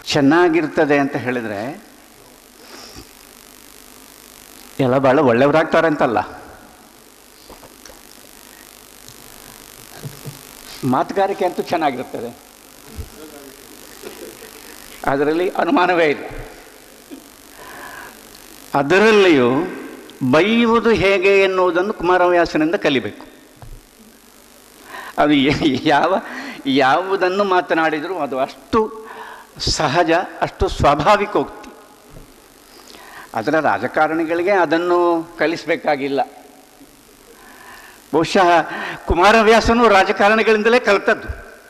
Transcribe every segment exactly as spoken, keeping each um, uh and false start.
ಚೆನ್ನಾಗಿರ್ತದೆ ಅಂತ ಹೇಳಿದರೆ ಎಲ್ಲ ಭಾಳ ಒಳ್ಳೆಯವರಾಗ್ತಾರೆ ಅಂತಲ್ಲ, ಮಾತುಗಾರಿಕೆ ಅಂತೂ ಚೆನ್ನಾಗಿರ್ತದೆ, ಅದರಲ್ಲಿ ಅನುಮಾನವೇ ಇಲ್ಲ. ಅದರಲ್ಲಿಯೂ ಬೈಯುವುದು ಹೇಗೆ ಎನ್ನುವುದನ್ನು ಕುಮಾರವ್ಯಾಸನಿಂದ ಕಲಿಬೇಕು. ಅದು ಯಾವ ಯಾವುದನ್ನು ಮಾತನಾಡಿದರೂ ಅದು ಅಷ್ಟು ಸಹಜ, ಅಷ್ಟು ಸ್ವಾಭಾವಿಕೋಕ್ತಿ. ಅದರ ರಾಜಕಾರಣಿಗಳಿಗೆ ಅದನ್ನು ಕಲಿಸಬೇಕಾಗಿಲ್ಲ. ಬಹುಶಃ ಕುಮಾರವ್ಯಾಸನು ರಾಜಕಾರಣಿಗಳಿಂದಲೇ ಕಲಿತದ್ದು.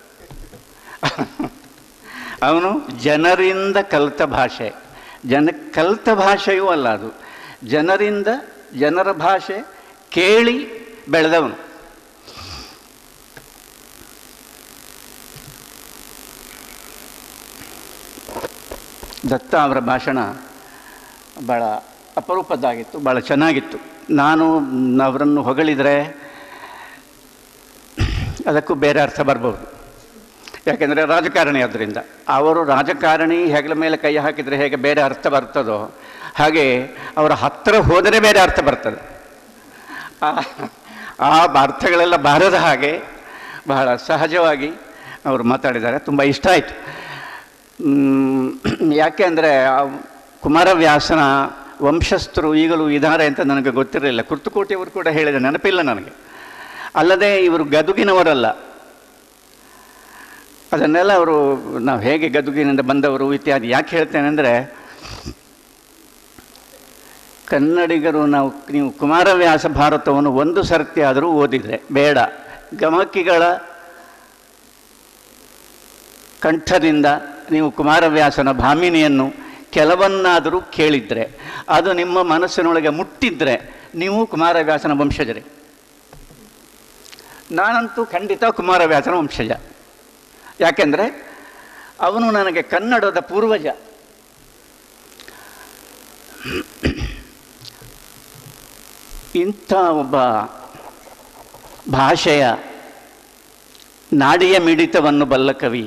ಅವನು ಜನರಿಂದ ಕಲಿತ ಭಾಷೆ, ಜನ ಕಲಿತ ಭಾಷೆಯೂ ಅಲ್ಲ ಅದು, ಜನರಿಂದ ಜನರ ಭಾಷೆ ಕೇಳಿ ಬೆಳೆದವನು. ದತ್ತ ಅವರ ಭಾಷಣ ಭಾಳ ಅಪರೂಪದ್ದಾಗಿತ್ತು, ಭಾಳ ಚೆನ್ನಾಗಿತ್ತು. ನಾನು ಅವರನ್ನು ಹೊಗಳಿದರೆ ಅದಕ್ಕೂ ಬೇರೆ ಅರ್ಥ ಬರ್ಬೋದು, ಯಾಕೆಂದರೆ ರಾಜಕಾರಣಿ ಆದ್ದರಿಂದ. ಅವರು ರಾಜಕಾರಣಿ ಹೆಗಲ ಮೇಲೆ ಕೈ ಹಾಕಿದರೆ ಹೇಗೆ ಬೇರೆ ಅರ್ಥ ಬರ್ತದೋ ಹಾಗೆ ಅವರ ಹತ್ತಿರ ಹೋದರೆ ಬೇರೆ ಅರ್ಥ ಬರ್ತದೆ. ಆ ಅರ್ಥಗಳೆಲ್ಲ ಬಾರದ ಹಾಗೆ ಬಹಳ ಸಹಜವಾಗಿ ಅವರು ಮಾತಾಡಿದ್ದಾರೆ. ತುಂಬ ಇಷ್ಟ ಆಯಿತು. ಯಾಕೆ ಅಂದರೆ ಕುಮಾರವ್ಯಾಸನ ವಂಶಸ್ಥರು ಈಗಲೂ ಇದ್ದಾರೆ ಅಂತ ನನಗೆ ಗೊತ್ತಿರಲಿಲ್ಲ. ಕುರ್ತುಕೋಟಿಯವರು ಕೂಡ ಹೇಳಿದೆ, ನೆನಪಿಲ್ಲ ನನಗೆ. ಅಲ್ಲದೆ ಇವರು ಗದುಗಿನವರಲ್ಲ, ಅದನ್ನೆಲ್ಲ ಅವರು ನಾವು ಹೇಗೆ ಗದುಗಿನಿಂದ ಬಂದವರು ಇತ್ಯಾದಿ ಯಾಕೆ ಹೇಳ್ತೇನೆ ಅಂದರೆ, ಕನ್ನಡಿಗರು ನಾವು ನೀವು ಕುಮಾರವ್ಯಾಸ ಭಾರತವನ್ನು ಒಂದು ಸರ್ತಿ ಆದರೂ ಓದಿದರೆ ಬೇಡ, ಗಮಕಿಗಳ ಕಂಠದಿಂದ ನೀವು ಕುಮಾರವ್ಯಾಸನ ಭಾಮಿನಿಯನ್ನು ಕೆಲವನ್ನಾದರೂ ಕೇಳಿದರೆ, ಅದು ನಿಮ್ಮ ಮನಸ್ಸಿನೊಳಗೆ ಮುಟ್ಟಿದ್ರೆ ನೀವು ಕುಮಾರವ್ಯಾಸನ ವಂಶಜರೇ. ನಾನಂತೂ ಖಂಡಿತ ಕುಮಾರವ್ಯಾಸನ ವಂಶಜ. ಯಾಕೆಂದರೆ ಅವನು ನನಗೆ ಕನ್ನಡದ ಪೂರ್ವಜ. ಇಂಥ ಒಬ್ಬ ಭಾಷೆಯ ನಾಡಿಯ ಮಿಡಿತವನ್ನು ಬಲ್ಲ ಕವಿ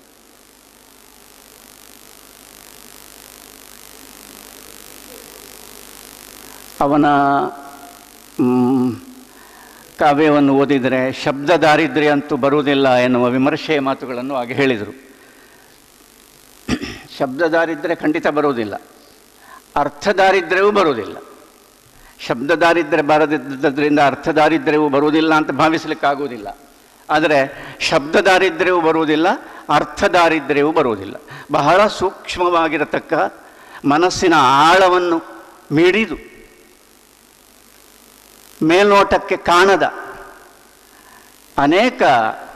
ಅವನ ಕಾವ್ಯವನ್ನು ಓದಿದರೆ ಶಬ್ದ ದಾರಿದ್ರ್ಯ ಅಂತೂ ಬರುವುದಿಲ್ಲ ಎನ್ನುವ ವಿಮರ್ಶೆಯ ಮಾತುಗಳನ್ನು ಆಗ ಹೇಳಿದರು. ಶಬ್ದ ದಾರಿದ್ರ್ಯ ಖಂಡಿತ ಬರುವುದಿಲ್ಲ, ಅರ್ಥ ದಾರಿದ್ರ್ಯವೂ ಬರುವುದಿಲ್ಲ. ಶಬ್ದ ದಾರಿದ್ರ್ಯ ಬರದಿದ್ದರಿಂದ ಅರ್ಥ ದಾರಿದ್ರ್ಯವೂ ಬರುವುದಿಲ್ಲ ಅಂತ ಭಾವಿಸಲಿಕ್ಕಾಗುವುದಿಲ್ಲ. ಆದರೆ ಶಬ್ದ ದಾರಿದ್ರ್ಯವೂ ಬರುವುದಿಲ್ಲ, ಅರ್ಥ ದಾರಿದ್ರ್ಯವೂ ಬರುವುದಿಲ್ಲ. ಬಹಳ ಸೂಕ್ಷ್ಮವಾಗಿರತಕ್ಕ ಮನಸ್ಸಿನ ಆಳವನ್ನು ಮಿಡಿದು ಮೇಲ್ನೋಟಕ್ಕೆ ಕಾಣದ ಅನೇಕ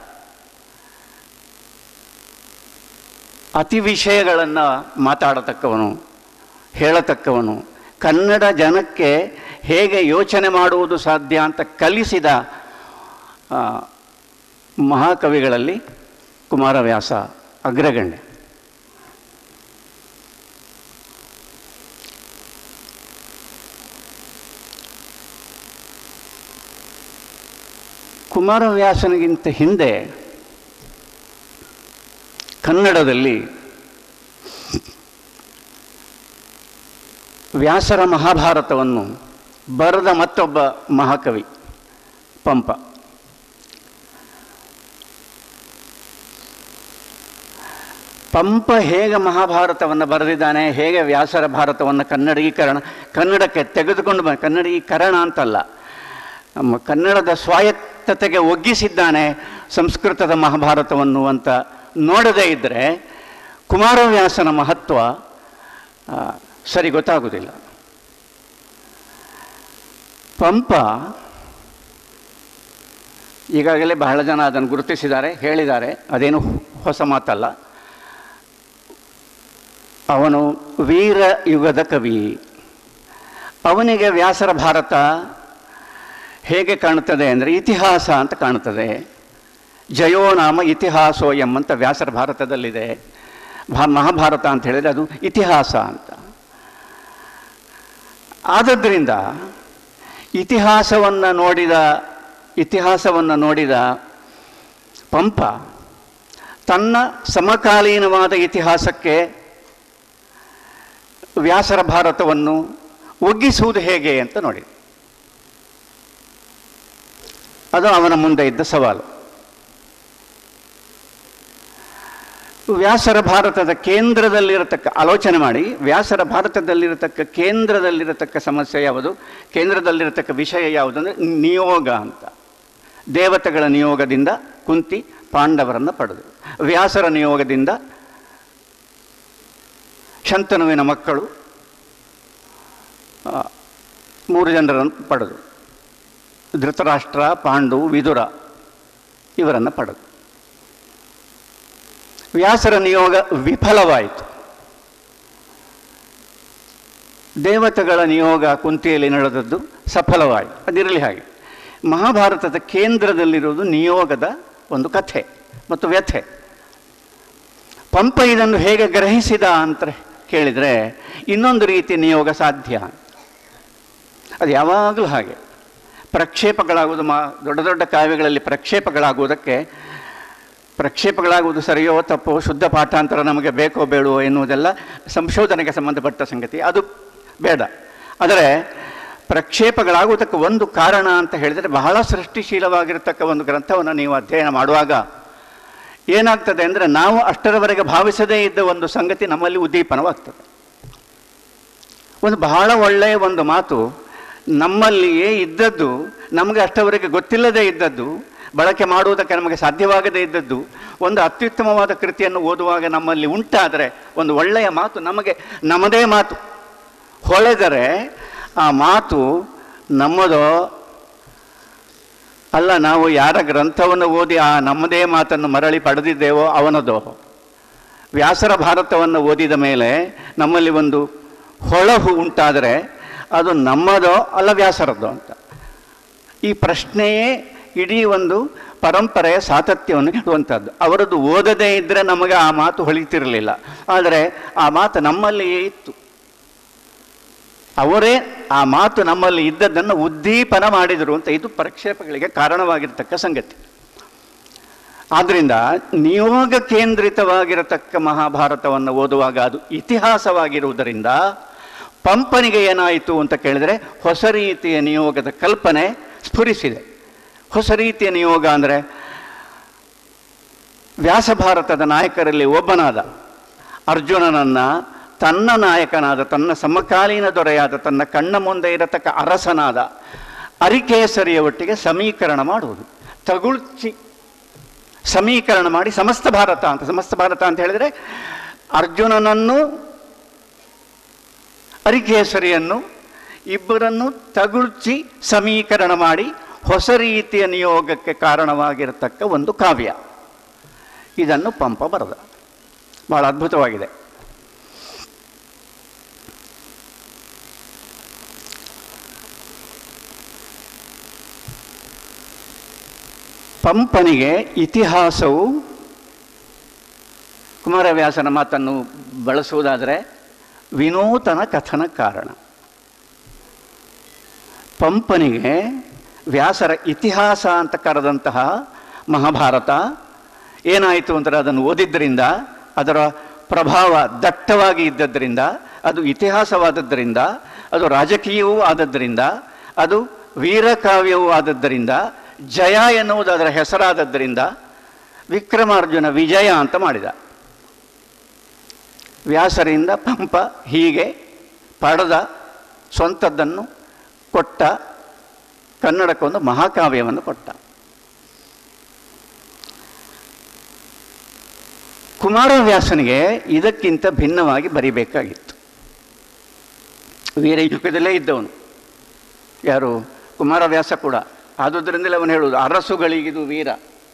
ಅತಿ ವಿಷಯಗಳನ್ನು ಮಾತಾಡತಕ್ಕವನು, ಹೇಳತಕ್ಕವನು, ಕನ್ನಡ ಜನಕ್ಕೆ ಹೇಗೆ ಯೋಚನೆ ಮಾಡುವುದು ಸಾಧ್ಯ ಅಂತ ಕಲಿಸಿದ ಮಹಾಕವಿಗಳಲ್ಲಿ ಕುಮಾರವ್ಯಾಸ ಅಗ್ರಗಣ್ಯ. ಕುಮಾರವ್ಯಾಸನಿಗಿಂತ ಹಿಂದೆ ಕನ್ನಡದಲ್ಲಿ ವ್ಯಾಸರ ಮಹಾಭಾರತವನ್ನು ಬರೆದ ಮತ್ತೊಬ್ಬ ಮಹಾಕವಿ ಪಂಪ. ಪಂಪ ಹೇಗೆ ಮಹಾಭಾರತವನ್ನು ಬರೆದಿದ್ದಾನೆ, ಹೇಗೆ ವ್ಯಾಸರ ಭಾರತವನ್ನು ಕನ್ನಡೀಕರಣ ಕನ್ನಡಕ್ಕೆ ತೆಗೆದುಕೊಂಡು ಬ ಕನ್ನಡೀಕರಣ ಅಂತಲ್ಲ, ನಮ್ಮ ಕನ್ನಡದ ಸ್ವಾಯತ್ತತೆಗೆ ಒಗ್ಗಿಸಿದ್ದಾನೆ ಸಂಸ್ಕೃತದ ಮಹಾಭಾರತವನ್ನು ಅಂತ ನೋಡದೇ ಇದ್ದರೆ ಕುಮಾರವ್ಯಾಸನ ಮಹತ್ವ ಸರಿ ಗೊತ್ತಾಗುವುದಿಲ್ಲ. ಪಂಪ ಈಗಾಗಲೇ ಬಹಳ ಜನ ಅದನ್ನು ಗುರುತಿಸಿದ್ದಾರೆ, ಹೇಳಿದ್ದಾರೆ, ಅದೇನು ಹೊಸ ಮಾತಲ್ಲ. ಅವನು ವೀರ ಯುಗದ ಕವಿ. ಅವನಿಗೆ ವ್ಯಾಸರ ಭಾರತ ಹೇಗೆ ಕಾಣುತ್ತದೆ ಅಂದರೆ ಇತಿಹಾಸ ಅಂತ ಕಾಣುತ್ತದೆ. ಜಯೋ ನಾಮ ಇತಿಹಾಸೋ ಎಂಬಂತ ವ್ಯಾಸರ ಭಾರತದಲ್ಲಿದೆ. ಭಾ ಮಹಾಭಾರತ ಅಂತ ಹೇಳಿದರೆ ಅದು ಇತಿಹಾಸ ಅಂತ. ಆದದ್ದರಿಂದ ಇತಿಹಾಸವನ್ನು ನೋಡಿದ ಇತಿಹಾಸವನ್ನು ನೋಡಿದ ಪಂಪ ತನ್ನ ಸಮಕಾಲೀನವಾದ ಇತಿಹಾಸಕ್ಕೆ ವ್ಯಾಸರ ಭಾರತವನ್ನು ಒಗ್ಗಿಸುವುದು ಹೇಗೆ ಅಂತ ನೋಡಿ. ಅದು ಅವನ ಮುಂದೆ ಇದ್ದ ಸವಾಲು. ವ್ಯಾಸರ ಭಾರತದ ಕೇಂದ್ರದಲ್ಲಿರತಕ್ಕ, ಆಲೋಚನೆ ಮಾಡಿ, ವ್ಯಾಸರ ಭಾರತದಲ್ಲಿರತಕ್ಕ ಕೇಂದ್ರದಲ್ಲಿರತಕ್ಕ ಸಮಸ್ಯೆ ಯಾವುದು, ಕೇಂದ್ರದಲ್ಲಿರತಕ್ಕ ವಿಷಯ ಯಾವುದಂದರೆ ನಿಯೋಗ ಅಂತ. ದೇವತೆಗಳ ನಿಯೋಗದಿಂದ ಕುಂತಿ ಪಾಂಡವರನ್ನು ಪಡೆದು, ವ್ಯಾಸರ ನಿಯೋಗದಿಂದ ಶಂತನುವಿನ ಮಕ್ಕಳು ಮೂರು ಜನರನ್ನು ಪಡೆದು, ಧೃತರಾಷ್ಟ್ರ, ಪಾಂಡು, ವಿದುರ ಇವರನ್ನು ಪಡೆದು. ವ್ಯಾಸರ ನಿಯೋಗ ವಿಫಲವಾಯಿತು. ದೇವತೆಗಳ ನಿಯೋಗ ಕುಂತಿಯಲ್ಲಿ ನಡೆದದ್ದು ಸಫಲವಾಯಿತು. ಅದಿರಲಿ ಹಾಗೆ. ಮಹಾಭಾರತದ ಕೇಂದ್ರದಲ್ಲಿರುವುದು ನಿಯೋಗದ ಒಂದು ಕಥೆ ಮತ್ತು ವ್ಯಥೆ. ಪಂಪ ಇದನ್ನು ಹೇಗೆ ಗ್ರಹಿಸಿದ ಅಂತ ಕೇಳಿದರೆ ಇನ್ನೊಂದು ರೀತಿ ನಿಯೋಗ ಸಾಧ್ಯ. ಅದು ಯಾವಾಗಲೂ ಹಾಗೆ. ಪ್ರಕ್ಷೇಪಗಳಾಗುವುದು, ಮಾ ದೊಡ್ಡ ದೊಡ್ಡ ಕಾವ್ಯಗಳಲ್ಲಿ ಪ್ರಕ್ಷೇಪಗಳಾಗುವುದಕ್ಕೆ, ಪ್ರಕ್ಷೇಪಗಳಾಗುವುದು ಸರಿಯೋ ತಪ್ಪೋ, ಶುದ್ಧ ಪಾಠಾಂತರ ನಮಗೆ ಬೇಕೋ ಬೇಡವೋ ಎನ್ನುವುದೆಲ್ಲ ಸಂಶೋಧನೆಗೆ ಸಂಬಂಧಪಟ್ಟ ಸಂಗತಿ, ಅದು ಬೇಡ. ಆದರೆ ಪ್ರಕ್ಷೇಪಗಳಾಗುವುದಕ್ಕೆ ಒಂದು ಕಾರಣ ಅಂತ ಹೇಳಿದರೆ, ಬಹಳ ಸೃಷ್ಟಿಶೀಲವಾಗಿರತಕ್ಕ ಒಂದು ಗ್ರಂಥವನ್ನು ನೀವು ಅಧ್ಯಯನ ಮಾಡುವಾಗ ಏನಾಗ್ತದೆ ಅಂದರೆ, ನಾವು ಅಷ್ಟರವರೆಗೆ ಭಾವಿಸದೇ ಇದ್ದ ಒಂದು ಸಂಗತಿ ನಮ್ಮಲ್ಲಿ ಉದ್ದೀಪನವಾಗ್ತದೆ. ಒಂದು ಬಹಳ ಒಳ್ಳೆಯ ಒಂದು ಮಾತು ನಮ್ಮಲ್ಲಿಯೇ ಇದ್ದದ್ದು, ನಮಗೆ ಅಷ್ಟವರೆಗೆ ಗೊತ್ತಿಲ್ಲದೇ ಇದ್ದದ್ದು, ಬಳಕೆ ಮಾಡುವುದಕ್ಕೆ ನಮಗೆ ಸಾಧ್ಯವಾಗದೇ ಇದ್ದದ್ದು, ಒಂದು ಅತ್ಯುತ್ತಮವಾದ ಕೃತಿಯನ್ನು ಓದುವಾಗ ನಮ್ಮಲ್ಲಿ ಉಂಟಾದರೆ, ಒಂದು ಒಳ್ಳೆಯ ಮಾತು ನಮಗೆ ನಮ್ಮದೇ ಮಾತು ಹೊಳೆದರೆ, ಆ ಮಾತು ನಮ್ಮದೋ ಅಲ್ಲ, ನಾವು ಯಾರ ಗ್ರಂಥವನ್ನು ಓದಿ ಆ ನಮ್ಮದೇ ಮಾತನ್ನು ಮರಳಿ ಪಡೆದಿದ್ದೇವೋ ಅವನದೋ. ವ್ಯಾಸರ ಭಾರತವನ್ನು ಓದಿದ ಮೇಲೆ ನಮ್ಮಲ್ಲಿ ಒಂದು ಹೊಳಹು ಉಂಟಾದರೆ ಅದು ನಮ್ಮದೋ ಅಲ್ಲ ವ್ಯಾಸರದ್ದೋ ಅಂತ. ಈ ಪ್ರಶ್ನೆಯೇ ಇಡೀ ಒಂದು ಪರಂಪರೆಯ ಸಾತತ್ಯವನ್ನು ಹೇಳುವಂಥದ್ದು. ಅವರದ್ದು ಓದದೇ ಇದ್ದರೆ ನಮಗೆ ಆ ಮಾತು ಹೊಳಿತಿರಲಿಲ್ಲ, ಆದರೆ ಆ ಮಾತು ನಮ್ಮಲ್ಲಿಯೇ ಇತ್ತು. ಅವರೇ ಆ ಮಾತು ನಮ್ಮಲ್ಲಿ ಇದ್ದದ್ದನ್ನು ಉದ್ದೀಪನ ಮಾಡಿದರು ಅಂತ. ಇದು ಪ್ರಕ್ಷೇಪಗಳಿಗೆ ಕಾರಣವಾಗಿರ್ತಕ್ಕ ಸಂಗತಿ. ಆದ್ದರಿಂದ ನಿಯೋಗ ಕೇಂದ್ರಿತವಾಗಿರತಕ್ಕ ಮಹಾಭಾರತವನ್ನು ಓದುವಾಗ ಅದು ಇತಿಹಾಸವಾಗಿರುವುದರಿಂದ ಪಂಪನಿಗೆ ಏನಾಯಿತು ಅಂತ ಕೇಳಿದರೆ, ಹೊಸ ರೀತಿಯ ನಿಯೋಗದ ಕಲ್ಪನೆ ಸ್ಫುರಿಸಿದೆ. ಹೊಸ ರೀತಿಯ ನಿಯೋಗ ಅಂದರೆ, ವ್ಯಾಸಭಾರತದ ನಾಯಕರಲ್ಲಿ ಒಬ್ಬನಾದ ಅರ್ಜುನನನ್ನು ತನ್ನ ನಾಯಕನಾದ, ತನ್ನ ಸಮಕಾಲೀನ ದೊರೆಯಾದ, ತನ್ನ ಕಣ್ಣ ಮುಂದೆ ಇರತಕ್ಕ ಅರಸನಾದ ಅರಿಕೇಸರಿಯ ಒಟ್ಟಿಗೆ ಸಮೀಕರಣ ಮಾಡುವುದು, ತಗುಳ್ಚಿ ಸಮೀಕರಣ ಮಾಡಿ ಸಮಸ್ತ ಭಾರತ ಅಂತ. ಸಮಸ್ತ ಭಾರತ ಅಂತ ಹೇಳಿದರೆ ಅರ್ಜುನನನ್ನು, ಅರಿಕೇಸರಿಯನ್ನು ಇಬ್ಬರನ್ನು ತಗುಳ್ಚಿ ಸಮೀಕರಣ ಮಾಡಿ ಹೊಸ ರೀತಿಯ ನಿಯೋಗಕ್ಕೆ ಕಾರಣವಾಗಿರತಕ್ಕ ಒಂದು ಕಾವ್ಯ. ಇದನ್ನು ಪಂಪ ಬರೆದ. ಬಹಳ ಅದ್ಭುತವಾಗಿದೆ. ಪಂಪನಿಗೆ ಇತಿಹಾಸವು, ಕುಮಾರವ್ಯಾಸನ ಮಾತನ್ನು ಬಳಸುವುದಾದರೆ, ವಿನೂತನ ಕಥನ ಕಾರಣ. ಪಂಪನಿಗೆ ವ್ಯಾಸರ ಇತಿಹಾಸ ಅಂತ ಕರೆದಂತಹ ಮಹಾಭಾರತ ಏನಾಯಿತು ಅಂದರೆ, ಅದನ್ನು ಓದಿದ್ದರಿಂದ, ಅದರ ಪ್ರಭಾವ ದಟ್ಟವಾಗಿ ಇದ್ದದ್ದರಿಂದ, ಅದು ಇತಿಹಾಸವಾದದ್ದರಿಂದ, ಅದು ರಾಜಕೀಯವೂ ಆದದ್ದರಿಂದ, ಅದು ವೀರಕಾವ್ಯವೂ ಆದದ್ದರಿಂದ, ಜಯ ಎನ್ನುವುದು ಅದರ ಹೆಸರಾದದ್ದರಿಂದ ವಿಕ್ರಮಾರ್ಜುನ ವಿಜಯ ಅಂತ ಮಾಡಿದ. ವ್ಯಾಸರಿಂದ ಪಂಪ ಹೀಗೆ ಪಡೆದ ಸ್ವಂತದ್ದನ್ನು ಕೊಟ್ಟ, ಕನ್ನಡಕ್ಕೊಂದು ಮಹಾಕಾವ್ಯವನ್ನು ಕೊಟ್ಟ. ಕುಮಾರವ್ಯಾಸನಿಗೆ ಇದಕ್ಕಿಂತ ಭಿನ್ನವಾಗಿ ಬರಿಬೇಕಾಗಿತ್ತು. ವೀರಯುಗದಲ್ಲೇ ಇದ್ದವನು ಯಾರು? ಕುಮಾರವ್ಯಾಸ ಕೂಡ. ಆದುದರಿಂದಲೇ ಅವನು ಹೇಳುವುದು, ಅರಸುಗಳಿಗಿದು ವೀರ.